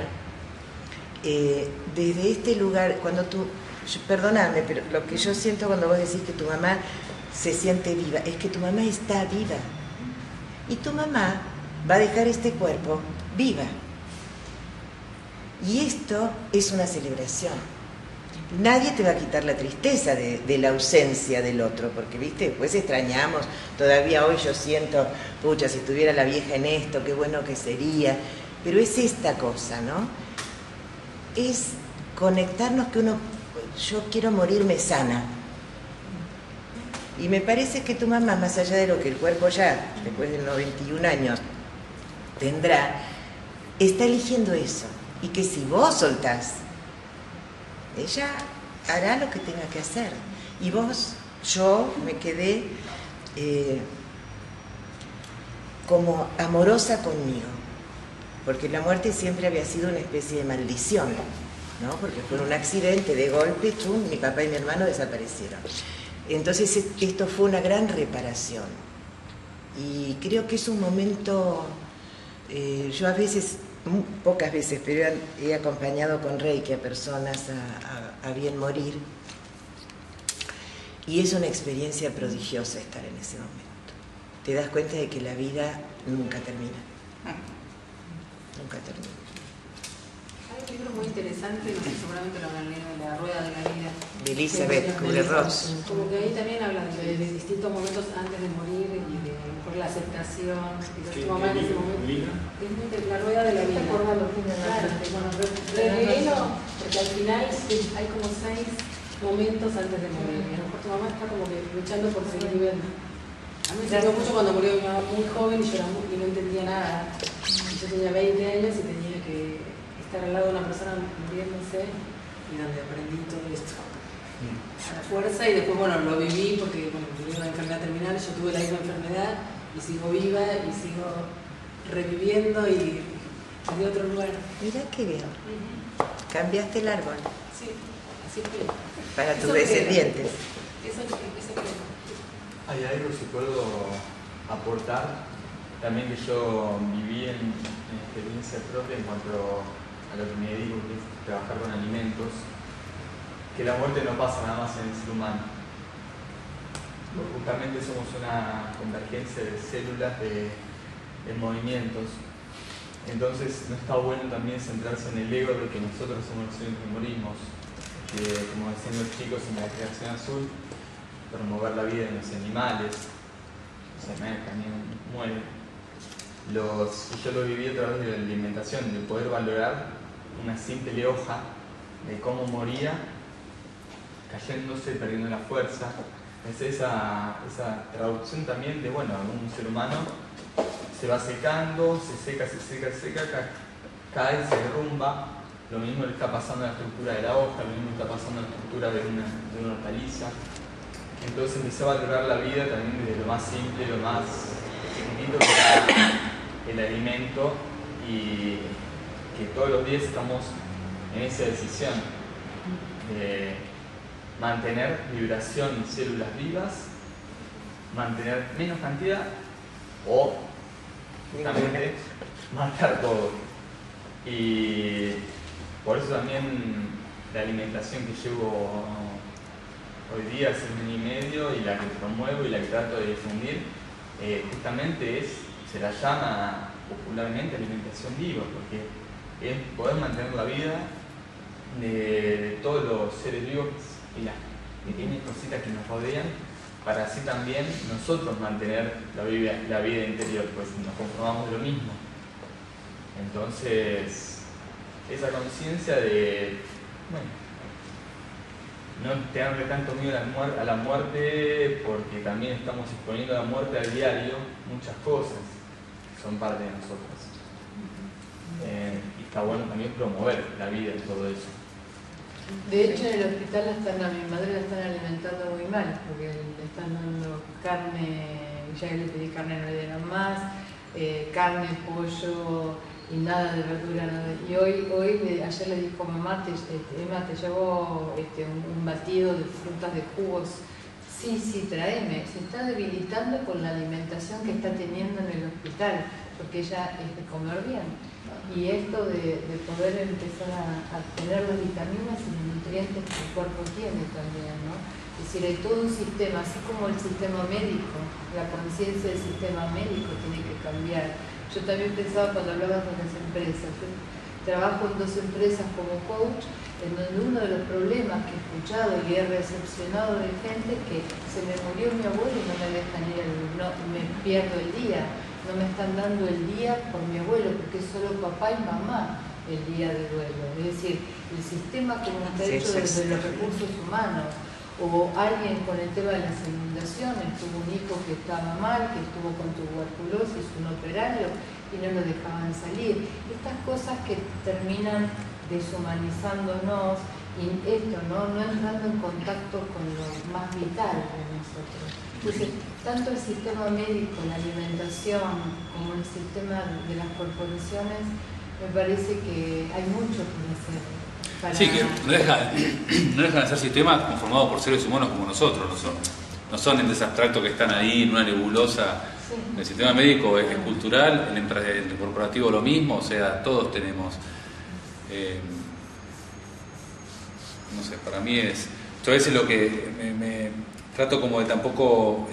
desde este lugar, cuando tú, perdóname, pero lo que yo siento cuando vos decís que tu mamá se siente viva, es que tu mamá está viva. Y tu mamá va a dejar este cuerpo viva. Y esto es una celebración. Nadie te va a quitar la tristeza de la ausencia del otro, porque, viste, después extrañamos, todavía hoy yo siento, pucha, si estuviera la vieja en esto, qué bueno que sería, pero es esta cosa, ¿no? Es conectarnos que yo quiero morirme sana. Y me parece que tu mamá, más allá de lo que el cuerpo ya, después de 91 años, tendrá, está eligiendo eso, y que si vos soltás, ella hará lo que tenga que hacer. Y yo me quedé como amorosa conmigo, porque la muerte siempre había sido una especie de maldición, ¿no? Porque fue un accidente, de golpe, mi papá y mi hermano desaparecieron. Entonces esto fue una gran reparación. Y creo que es un momento, yo a veces, pocas veces, pero he acompañado con Reiki a personas a bien morir. Y es una experiencia prodigiosa estar en ese momento. Te das cuenta de que la vida nunca termina. Nunca termina. Hay un libro muy interesante, no sé, seguramente lo habrán leído, La Rueda de la Vida. De Elizabeth Kubler-Ross. Como que ahí también habla de distintos momentos antes de morir y de por la aceptación. Y tu mamá en ese momento. Es muy La Rueda de la Vida. Claro, bueno, releílo, porque al final hay como 6 momentos antes de morir. Y a lo mejor tu mamá está como que luchando por seguir viviendo. A mí me sirvió mucho cuando murió mi mamá muy joven y yo y no entendía nada. Yo tenía 20 años y tenía que estar al lado de una persona muriéndose y donde aprendí todo esto a la fuerza. Y después, bueno, lo viví porque tuve una enfermedad terminal, yo tuve la misma enfermedad y sigo viva y sigo reviviendo y de otro lugar. Mira qué bien. Cambiaste el árbol. Sí, así fue. Para tus descendientes. Eso creo. Hay algo que puedo aportar, también que yo viví en experiencia propia en cuanto a lo que me dedico, que es trabajar con alimentos, que la muerte no pasa nada más en el ser humano. Justamente somos una convergencia de células, de movimientos. Entonces no está bueno también centrarse en el ego de que nosotros somos los únicos que morimos, que, como decían los chicos en la creación azul, promover la vida de los animales, se también mueren. Yo lo viví a través de la alimentación, de poder valorar una simple hoja, de cómo moría, cayéndose, perdiendo la fuerza. Es esa traducción también de, bueno, un ser humano se va secando, se seca, cae, se derrumba. Lo mismo le está pasando a la estructura de la hoja, lo mismo le está pasando a la estructura de una hortaliza. Entonces empecé a valorar la vida también desde lo más simple, lo más chiquitito que es el alimento, y que todos los días estamos en esa decisión de mantener vibración y células vivas, mantener menos cantidad o justamente matar todo. Y por eso también la alimentación que llevo hoy día hace 1 año y medio y la que promuevo y la que trato de difundir, justamente se la llama popularmente alimentación viva, porque es poder mantener la vida de todos los seres vivos y las pequeñas cositas que nos rodean, para así también nosotros mantener la vida interior, pues nos conformamos de lo mismo. Entonces, esa conciencia de, no tenerle tanto miedo a la muerte, porque también estamos exponiendo a la muerte al diario, muchas cosas son parte de nosotros. Y está bueno también promover la vida en todo eso. De hecho, en el hospital a mi madre la están alimentando muy mal, porque le están dando carne, ya que le pedí carne no le dieron más, carne, pollo y nada de verdura, nada. Y ayer le dijo mamá, Emma, te llevo un batido de frutas, de jugos. Sí, tráeme. Se está debilitando con la alimentación que está teniendo en el hospital, porque ella es de comer bien. Y esto de poder empezar a tener las vitaminas y los nutrientes que el cuerpo tiene también, ¿no? Es decir, hay todo un sistema, así como el sistema médico, la conciencia del sistema médico tiene que cambiar. Yo también pensaba cuando hablabas de las empresas, yo trabajo en 2 empresas como coach, en donde uno de los problemas que he escuchado y he recepcionado de gente que se me murió mi abuelo y no me dejan ir, me pierdo el día. No me están dando el día por mi abuelo, porque es solo papá y mamá el día de duelo. Es decir, el sistema como está hecho desde los recursos humanos, o alguien con el tema de las inundaciones, tuvo un hijo que estaba mal, que estuvo con tuberculosis, un operario, y no lo dejaban salir. Estas cosas que terminan deshumanizándonos, y esto, no entrando en contacto con lo más vital de nosotros. Entonces, tanto el sistema médico, la alimentación, como el sistema de las corporaciones, me parece que hay mucho que hacer. Sí, que no dejan de ser sistemas conformados por seres humanos como nosotros, no son entes abstractos que están ahí en una nebulosa. Sí. El sistema médico es cultural, el corporativo lo mismo, o sea, todos tenemos... no sé, para mí es... Yo a veces lo que me trato como de tampoco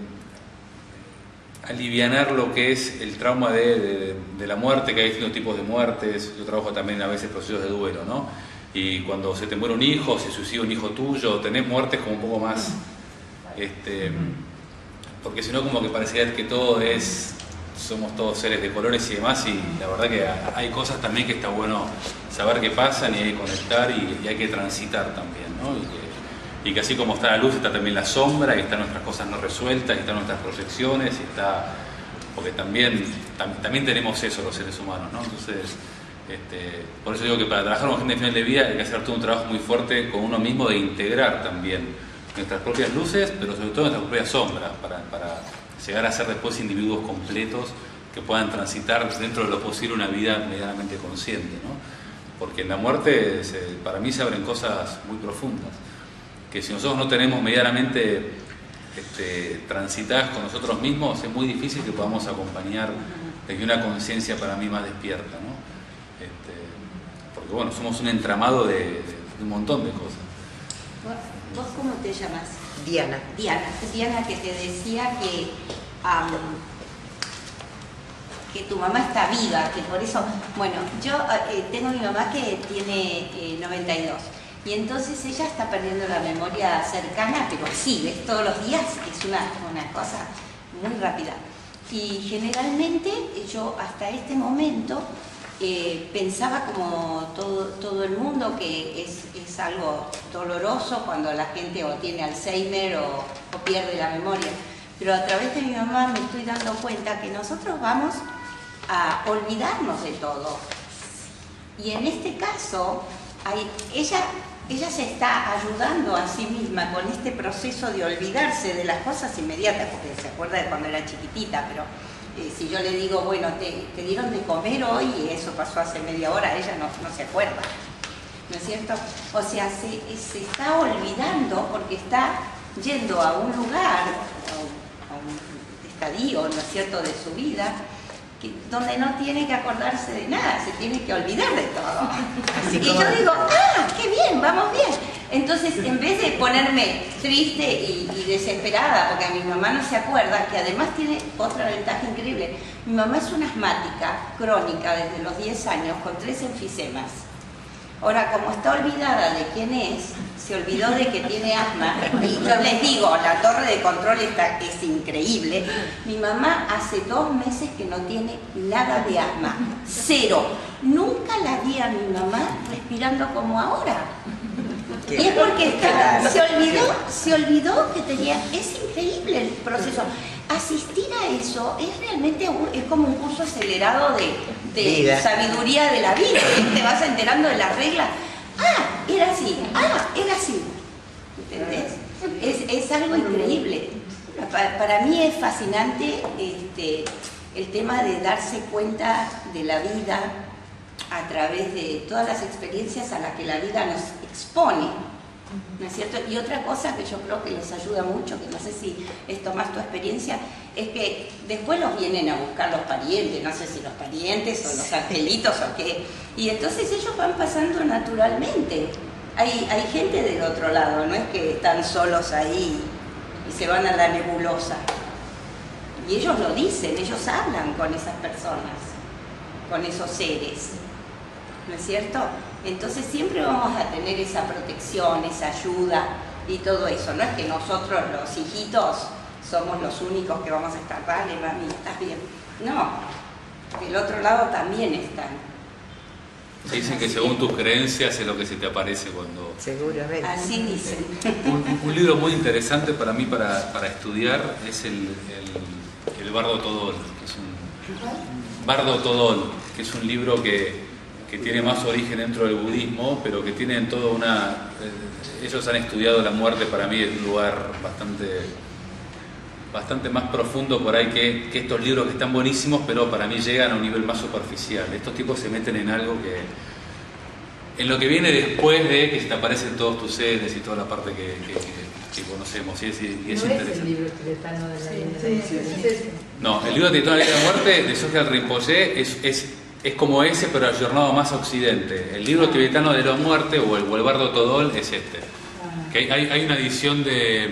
alivianar lo que es el trauma de la muerte, que hay distintos tipos de muertes. Yo trabajo también a veces procesos de duelo, ¿no? Y cuando se te muere un hijo, se suicida un hijo tuyo, tenés muertes como un poco más... porque si no como que parecería que somos todos seres de colores y demás, y la verdad que hay cosas también que está bueno saber qué pasan y hay que conectar y hay que transitar también, ¿no? Y que así como está la luz, está también la sombra, y están nuestras cosas no resueltas, y están nuestras proyecciones, y está... Porque también tenemos eso los seres humanos, ¿no? Entonces, por eso digo que para trabajar con gente de final de vida hay que hacer todo un trabajo muy fuerte con uno mismo de integrar también nuestras propias luces, pero sobre todo nuestras propias sombras, para llegar a ser después individuos completos que puedan transitar dentro de lo posible una vida medianamente consciente, ¿no? Porque en la muerte para mí se abren cosas muy profundas, que si nosotros no tenemos medianamente transitadas con nosotros mismos, es muy difícil que podamos acompañar desde una conciencia para mí más despierta, ¿no? Porque bueno, somos un entramado de un montón de cosas. ¿Vos cómo te llamas? Diana. Diana, que te decía que tu mamá está viva, que por eso... Bueno, yo tengo a mi mamá que tiene 92. Y entonces ella está perdiendo la memoria cercana, pero sí, ¿ves? Todos los días es una cosa muy rápida. Y generalmente yo hasta este momento pensaba como todo el mundo que es algo doloroso cuando la gente o tiene Alzheimer o pierde la memoria. Pero a través de mi mamá me estoy dando cuenta que nosotros vamos a olvidarnos de todo. Y en este caso, ella se está ayudando a sí misma con este proceso de olvidarse de las cosas inmediatas, porque se acuerda de cuando era chiquitita, pero si yo le digo, bueno, te dieron de comer hoy y eso pasó hace media hora, ella no se acuerda, ¿no es cierto? O sea, se está olvidando porque está yendo a un lugar, a un estadio, ¿no es cierto?, de su vida, donde no tiene que acordarse de nada, se tiene que olvidar de todo. Y yo digo, qué bien, vamos bien. Entonces, en vez de ponerme triste y desesperada, porque a mi mamá no se acuerda, que además tiene otra ventaja increíble, mi mamá es una asmática crónica desde los 10 años, con 3 enfisemas. Ahora, como está olvidada de quién es, se olvidó de que tiene asma, y yo les digo, la torre de control es increíble. Mi mamá hace 2 meses que no tiene nada de asma, 0. Nunca la vi a mi mamá respirando como ahora. Y es porque se olvidó que tenía, es increíble el proceso. Asistir a eso es realmente es como un curso acelerado de sabiduría de la vida. Te vas enterando de las reglas. Era así, era así. ¿Entendés? Es algo increíble. Para mí es fascinante el tema de darse cuenta de la vida a través de todas las experiencias a las que la vida nos expone, ¿no es cierto? Y otra cosa que yo creo que les ayuda mucho, que no sé si esto más tu experiencia, es que después los vienen a buscar los parientes, no sé si los parientes o los angelitos o qué, y entonces ellos van pasando naturalmente. Hay gente del otro lado, no es que están solos ahí y se van a la nebulosa. Y ellos lo dicen, ellos hablan con esas personas, con esos seres, ¿no es cierto? Entonces siempre vamos a tener esa protección, esa ayuda y todo eso. No es que nosotros los hijitos somos los únicos que vamos a estar, dale mami, estás bien. No, del otro lado también están. Dicen que según tus creencias es lo que se te aparece cuando... Seguramente. Así dicen. Un libro muy interesante para mí para estudiar es el Bardo Todol, que es un... Bardo Todol, que es un libro que tiene más origen dentro del budismo, pero que tienen toda una... ellos han estudiado la muerte, para mí es un lugar bastante más profundo por ahí que estos libros que están buenísimos, pero para mí llegan a un nivel más superficial. Estos tipos se meten en algo En lo que viene después de que se te aparecen todos tus seres y toda la parte que conocemos, y es ¿No interesante. es el libro tibetano de la vida? No, el libro tibetano de la vida y la muerte de Sogyal Rinpoche es como ese, pero ayornado más a occidente. El libro tibetano de la muerte, o el Bardo Todol, es este. Que hay una edición de...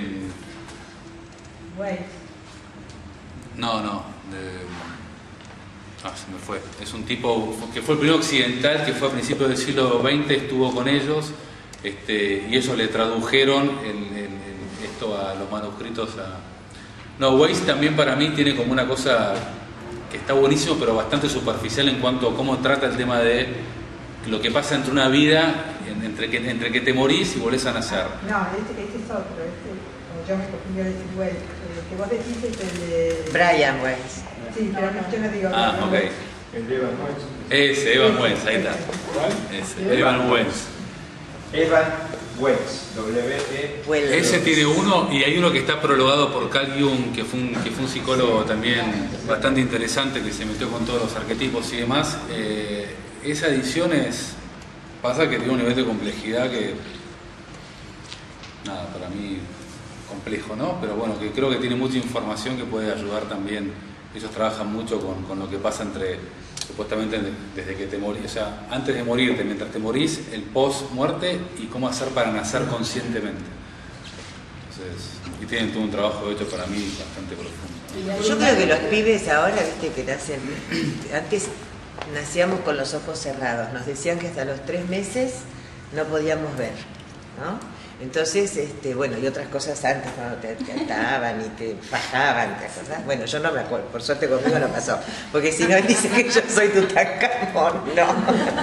se me fue. Es un tipo que fue el primero occidental, que fue a principios del siglo XX, estuvo con ellos, y ellos le tradujeron esto a los manuscritos. Weiss también para mí tiene como una cosa que está buenísimo, pero bastante superficial en cuanto a cómo trata el tema de lo que pasa entre una vida, entre que te morís y volvés a nacer. No, este es otro, yo me confundí de decir Weiss, el que vos decís es el de... Brian Weiss. Sí, pero yo no digo... Ok. El de Evan Weiss. Ese, Evan Weiss, ahí está. Ese, Evan Weiss. Evan Weiss, W-E. Ese tiene uno, y hay uno que está prologado por Carl Jung, que fue un psicólogo también bastante interesante, que se metió con todos los arquetipos y demás. Esa edición pasa que tiene un nivel de complejidad que, nada, para mí complejo, ¿no? Pero bueno, que creo que tiene mucha información que puede ayudar también. Ellos trabajan mucho con lo que pasa supuestamente desde que te morís, o sea, antes de morirte, mientras te morís, el post-muerte y cómo hacer para nacer conscientemente. Entonces, y tienen todo un trabajo hecho para mí bastante profundo. Yo creo que los pibes ahora, viste, que nacen, antes nacíamos con los ojos cerrados, nos decían que hasta los 3 meses no podíamos ver, ¿no? Entonces, bueno, y otras cosas antes, cuando te ataban y te fajaban, ¿te acordás? Bueno, yo no me acuerdo, por suerte conmigo no pasó, porque si no dicen que yo soy Tutankamón, no.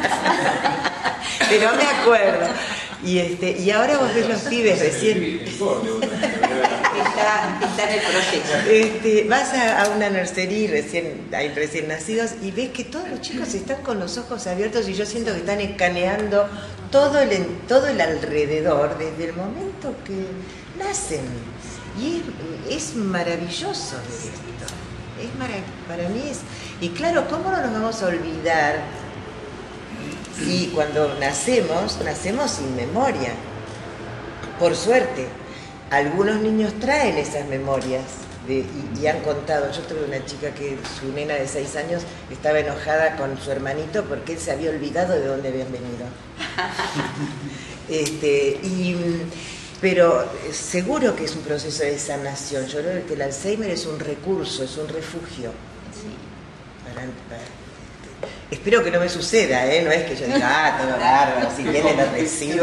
Pero me acuerdo. Y ahora vos ves los pibes recién. Está en el proceso. Vas a una nursery, hay recién nacidos, y ves que todos los chicos están con los ojos abiertos y yo siento que están escaneando todo el alrededor desde el momento que nacen. Y es maravilloso ver esto. Para mí es... Y claro, ¿cómo no nos vamos a olvidar si cuando nacemos sin memoria? Por suerte, algunos niños traen esas memorias y han contado. Yo tuve una chica que su nena de 6 años estaba enojada con su hermanito porque él se había olvidado de dónde habían venido. Pero seguro que es un proceso de sanación. Yo creo que el Alzheimer es un recurso, es un refugio. Espero que no me suceda, no es que yo diga, todo bárbaro, si viene lo recibo.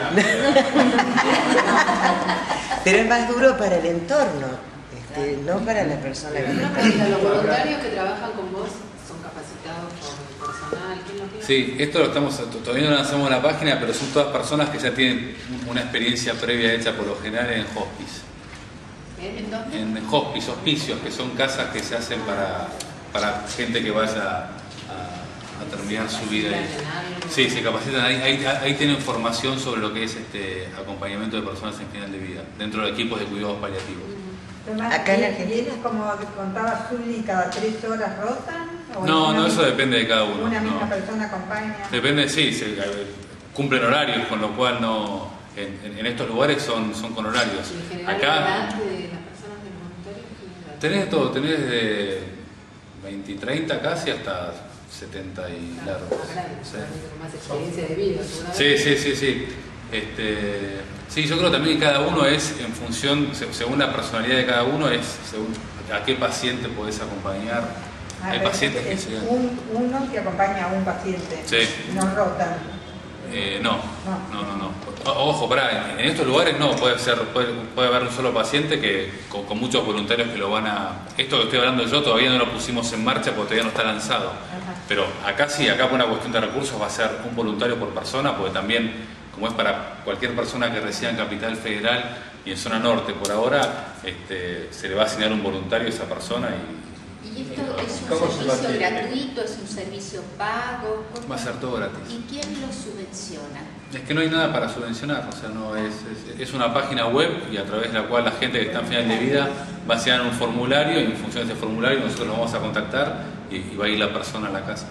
Pero es más duro para el entorno, no para la persona que está. Los voluntarios que trabajan con vos son capacitados por el personal. ¿Quién lo tiene? Sí, esto todavía no lanzamos en la página, pero son todas personas que ya tienen una experiencia previa hecha por lo general en hospice. ¿En dónde? En hospice, hospicios, que son casas que se hacen para gente que vaya a terminar su vida. Sí, se capacitan. Ahí tienen formación sobre lo que es acompañamiento de personas en final de vida, dentro de equipos de cuidados paliativos. Acá en Argentina, como contaba Zuli, cada 3 horas rotan. No, eso depende de cada uno. Una misma persona acompaña. Depende, sí, cumplen horarios, con lo cual no. En estos lugares son con horarios. ¿Y en general acá la edad de las personas del voluntario? tenés todo, tenés desde 20 y 30 casi hasta 70 y largos. Más experiencia de vida, seguramente. Sí. Sí, yo creo también que cada uno es en función, según la personalidad de cada uno, es según a qué paciente podés acompañar. Hay pacientes que se... Uno que acompaña a un paciente. Sí. No rotan. No. Ojo, en estos lugares no, puede haber un solo paciente que con muchos voluntarios que lo van a... Esto que estoy hablando yo todavía no lo pusimos en marcha porque todavía no está lanzado. Ajá. Pero acá sí, acá por una cuestión de recursos va a ser un voluntario por persona, porque también, como es para cualquier persona que resida en Capital Federal y en zona norte por ahora, se le va a asignar un voluntario a esa persona. ¿Y esto es un servicio gratuito, es un servicio pago? Va a ser todo gratis. ¿Y quién lo subvenciona? Es que no hay nada para subvencionar, o sea, no es una página web y a través de la cual la gente que está en final de vida va a llenar un formulario y en función de ese formulario nosotros lo vamos a contactar y va a ir la persona a la casa.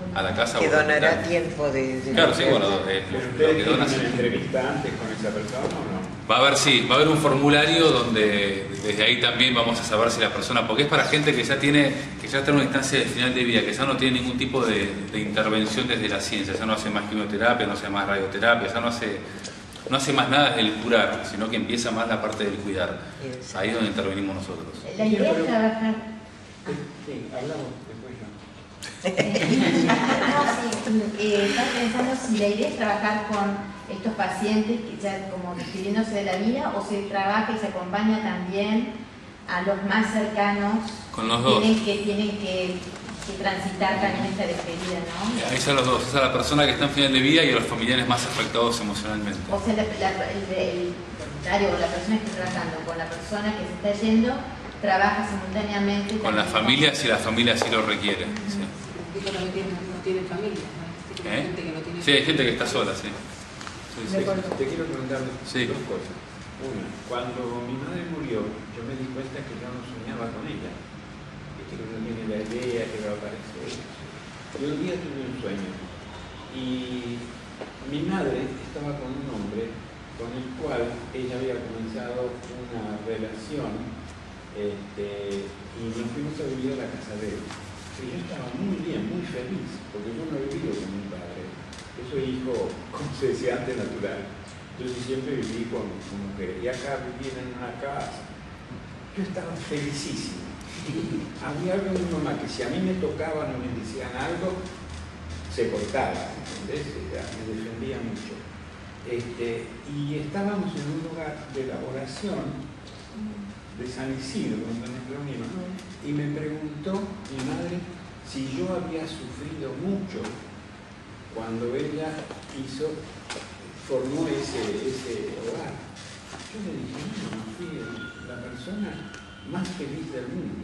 a la casa. Que donará tiempo de claro, sí, bueno, ¿Pero ustedes tienen una entrevista antes con esa persona o no? Va a haber, sí, va a haber un formulario donde desde ahí también vamos a saber si la persona, porque es para gente que ya está en una instancia de final de vida, que ya no tiene ningún tipo de intervención desde la ciencia, ya no hace más quimioterapia, no hace más radioterapia, ya no hace más nada del curar, sino que empieza más la parte del cuidar. Ahí es donde intervenimos nosotros. La idea es trabajar. Sí, hablamos después yo. Estaba pensando si la idea es trabajar con estos pacientes que ya como despidiéndose de la vida, o se trabaja y se acompaña también a los más cercanos. Con los dos. Tienen que transitar también esta despedida, ¿no? Ahí son los dos, esa es la persona que está en final de vida y a los familiares más afectados emocionalmente. O sea, el voluntario o la persona que está trabajando con la persona que se está yendo trabaja simultáneamente con la familia, si la familia así lo requiere. Sí. Tipo no tienen familia, ¿no? Gente que no tiene sí, hay gente que está sola, sí. Te quiero preguntar dos cosas. Una, cuando mi madre murió, yo me di cuenta que yo no soñaba con ella. Viste que uno tiene la idea que va a aparecer. Y un día tuve un sueño. Y mi madre estaba con un hombre con el cual ella había comenzado una relación y nos fuimos a vivir a la casa de él. Y yo estaba muy bien, muy feliz, porque yo no he vivido con mi padre. Yo soy hijo, como se decía antes, natural. Entonces siempre viví con mujeres. Y acá viví en una casa. Yo estaba felicísimo. Había algo en mi mamá que si a mí me tocaban o me decían algo, se cortaba, ¿entendés? Me defendía mucho. Y estábamos en un lugar de elaboración de San Isidro, donde nos reunimos, y me preguntó mi madre si yo había sufrido mucho cuando ella formó ese hogar. Yo le dije, no, fui la persona más feliz del mundo.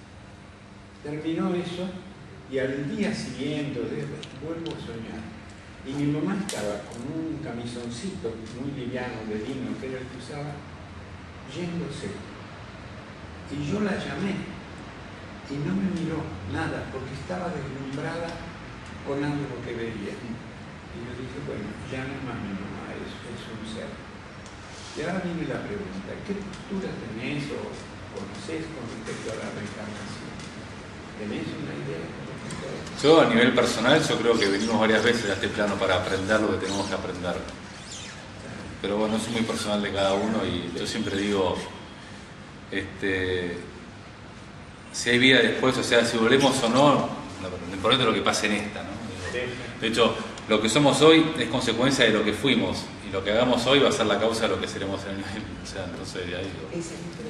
Terminó eso y al día siguiente vuelvo a soñar. Y mi mamá estaba con un camisoncito muy liviano de lino que era el que usaba, yéndose. Y yo la llamé y no me miró nada porque estaba deslumbrada con algo que veía. Y yo dije, bueno, ya no es más mi mamá, es un ser. Y ahora viene la pregunta, ¿qué postura tenés o conocés con respecto a la reencarnación? ¿Tenés una idea con respecto a eso? Yo a nivel personal, yo creo que venimos varias veces a este plano para aprender lo que tenemos que aprender. Pero bueno, es muy personal de cada uno y yo siempre digo, si hay vida después, o sea, si volvemos o no, lo importante es lo que pase en esta, ¿no? De hecho, lo que somos hoy es consecuencia de lo que fuimos y lo que hagamos hoy va a ser la causa de lo que seremos en el tiempo. O sea, entonces de ahí digo.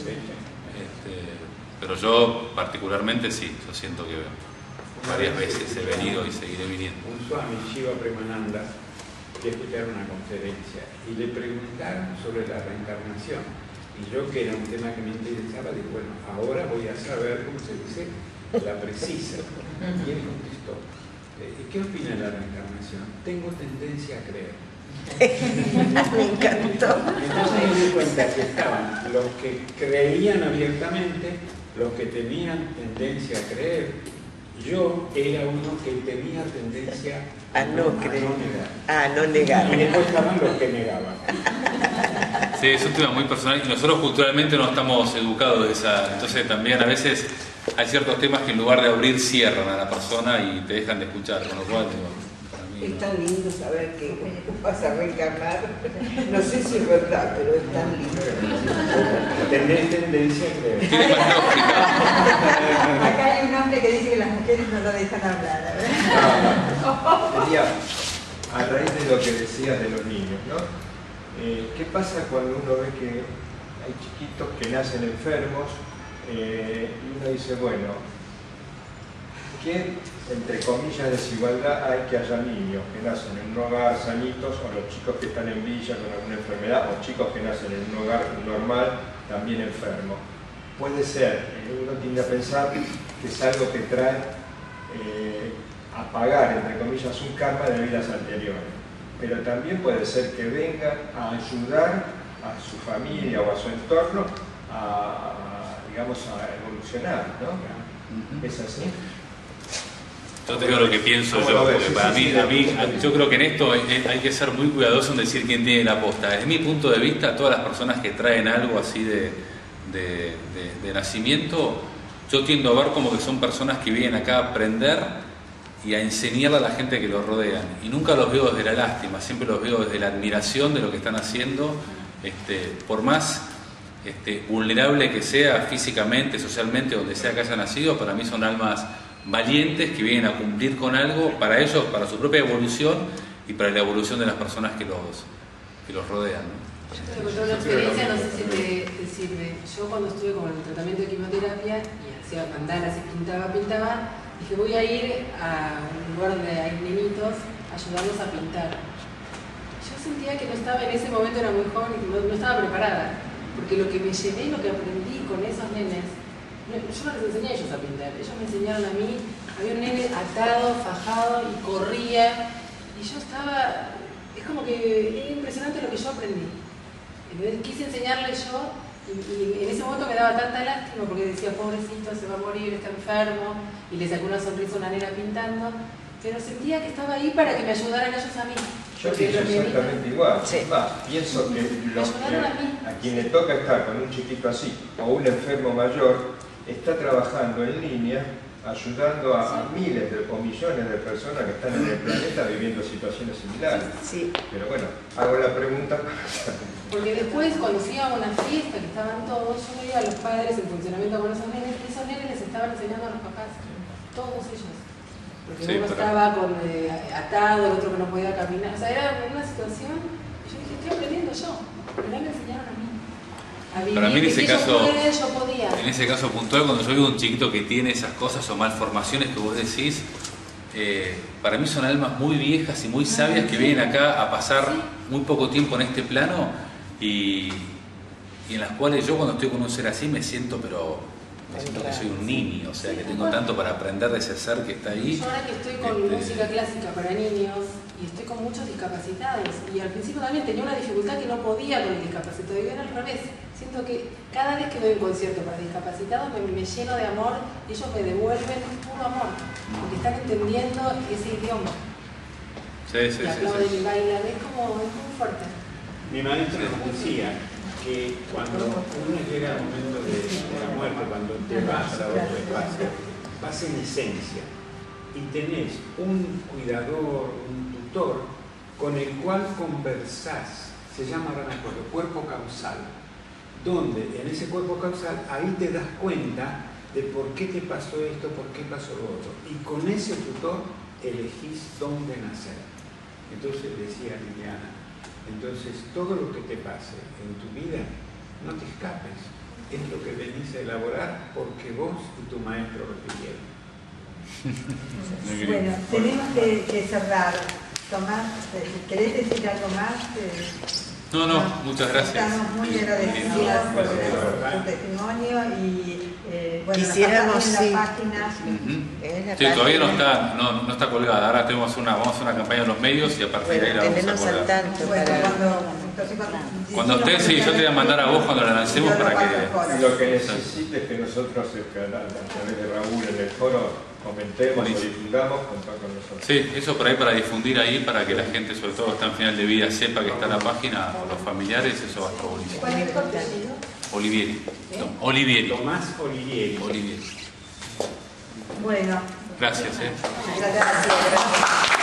Pero yo particularmente sí, yo siento que varias veces he venido y seguiré viniendo. Un Swami, Shiva Premananda, que escucharon una conferencia y le preguntaron sobre la reencarnación. Y yo, que era un tema que me interesaba, digo, bueno, ahora voy a saber cómo se dice la precisa. Y él contestó, ¿qué opina de la reencarnación? Tengo tendencia a creer. Me encantó. Entonces me di cuenta que estaban los que creían abiertamente, los que tenían tendencia a creer. Yo era uno que tenía tendencia a no creer, a no negar. Y después estaban los que negaban. Sí, es un tema muy personal y nosotros culturalmente no estamos educados de esa. Entonces también a veces hay ciertos temas que en lugar de abrir cierran a la persona y te dejan de escuchar, con lo cual para mí, es tan lindo saber que vas a reencarnar. No sé si es verdad, pero es tan lindo. Tenés tendencia a creer. Tiene más lógica. Acá hay un hombre que dice que las mujeres no lo dejan hablar, Decía, a raíz de lo que decías de los niños, ¿no? ¿Qué pasa cuando uno ve que hay chiquitos que nacen enfermos y uno dice, bueno, ¿qué, entre comillas, desigualdad hay que haya niños que nacen en un hogar sanitos o los chicos que están en villa con alguna enfermedad o chicos que nacen en un hogar normal también enfermos? Puede ser, uno tiende a pensar que es algo que trae a pagar, entre comillas, un karma de vidas anteriores. Pero también puede ser que venga a ayudar a su familia o a su entorno digamos, a evolucionar, ¿no? ¿Es así? Yo te digo lo que pienso yo, porque para mí, yo creo que en esto hay que ser muy cuidadoso en decir quién tiene la posta. Desde mi punto de vista, todas las personas que traen algo así de nacimiento, yo tiendo a ver como que son personas que vienen acá a aprender y a enseñarle a la gente que los rodean. Y nunca los veo desde la lástima, siempre los veo desde la admiración de lo que están haciendo, por más vulnerable que sea físicamente, socialmente, donde sea que haya nacido, para mí son almas valientes que vienen a cumplir con algo para ellos, para su propia evolución y para la evolución de las personas que los rodean, ¿no? Yo te voy a contar una experiencia, no sé si te sirve. Yo cuando estuve con el tratamiento de quimioterapia y hacía mandalas y pintaba, dije voy a ir a un lugar donde hay niñitos, ayudarlos a pintar. Yo sentía que no estaba, en ese momento era muy joven y no estaba preparada, porque lo que me llevé, lo que aprendí con esos nenes, yo no les enseñé a ellos a pintar, ellos me enseñaron a mí. Había un nene atado, fajado y corría, y yo estaba, es como que era impresionante lo que yo aprendí. Quise enseñarle yo y en ese momento me daba tanta lástima porque decía, pobrecito, se va a morir, está enfermo, y le sacó una sonrisa a una nena pintando, pero sentía que estaba ahí para que me ayudaran ellos a mí. Yo pienso exactamente igual. Sí. Más, pienso que a quien le toca estar con un chiquito así o un enfermo mayor, está trabajando en línea, ayudando a miles o millones de personas que están en el planeta viviendo situaciones similares. Sí. Pero bueno, hago la pregunta. Porque después, cuando fui a una fiesta que estaban todos, yo veía a los padres en funcionamiento con esos nenes, y esos nenes les estaban enseñando a los papás, todos ellos. Porque uno estaba atado, el otro que no podía caminar. O sea, era una situación, yo dije, estoy aprendiendo yo, pero no me enseñaron a mí. Para mí en ese caso puntual, cuando yo veo un chiquito que tiene esas cosas o malformaciones que vos decís, para mí son almas muy viejas y muy sabias que vienen acá a pasar muy poco tiempo en este plano y en las cuales yo cuando estoy con un ser así me siento que soy un niño, o sea que tengo tanto para aprender de ese ser que está ahí. Yo ahora que estoy con música clásica para niños y estoy con muchos discapacitados y al principio también tenía una dificultad que no podía con el discapacitado y era al revés. Siento que cada vez que doy un concierto para discapacitados me lleno de amor y ellos me devuelven puro amor porque están entendiendo ese idioma. Sí. Y aplauden y bailan, es como muy fuerte. Mi maestro nos decía que cuando uno llega al momento de la muerte, cuando te vas a otro espacio, vas en esencia y tenés un cuidador, un tutor con el cual conversás, se llama, ahora me acuerdo, cuerpo causal, donde en ese cuerpo causal ahí te das cuenta de por qué te pasó esto, por qué pasó lo otro, y con ese tutor elegís dónde nacer. Entonces decía Liliana, entonces todo lo que te pase en tu vida, no te escapes, es lo que venís a elaborar porque vos y tu maestro repitieron. Bueno, tenemos que cerrar. Tomás, ¿querés decir algo más? No, muchas gracias. Estamos muy agradecidos por tu testimonio y bueno, quisiéramos en la página. Sí, todavía no está colgada. Ahora vamos a hacer una campaña en los medios y a partir de ahí la vamos a colgar. Cuando estés, sí, yo te voy a mandar a vos cuando la lancemos para que... Lo que necesites que nosotros a través de Raúl en el foro comentemos y difundamos, contar con nosotros. Sí, eso por ahí para difundir ahí, para que la gente, sobre todo que está en final de vida, sepa que está la página, o los familiares, eso va a estar buenísimo. ¿Cuál es el apellido? Olivieri. Olivieri. Tomás Olivieri. Bueno. Gracias. Gracias.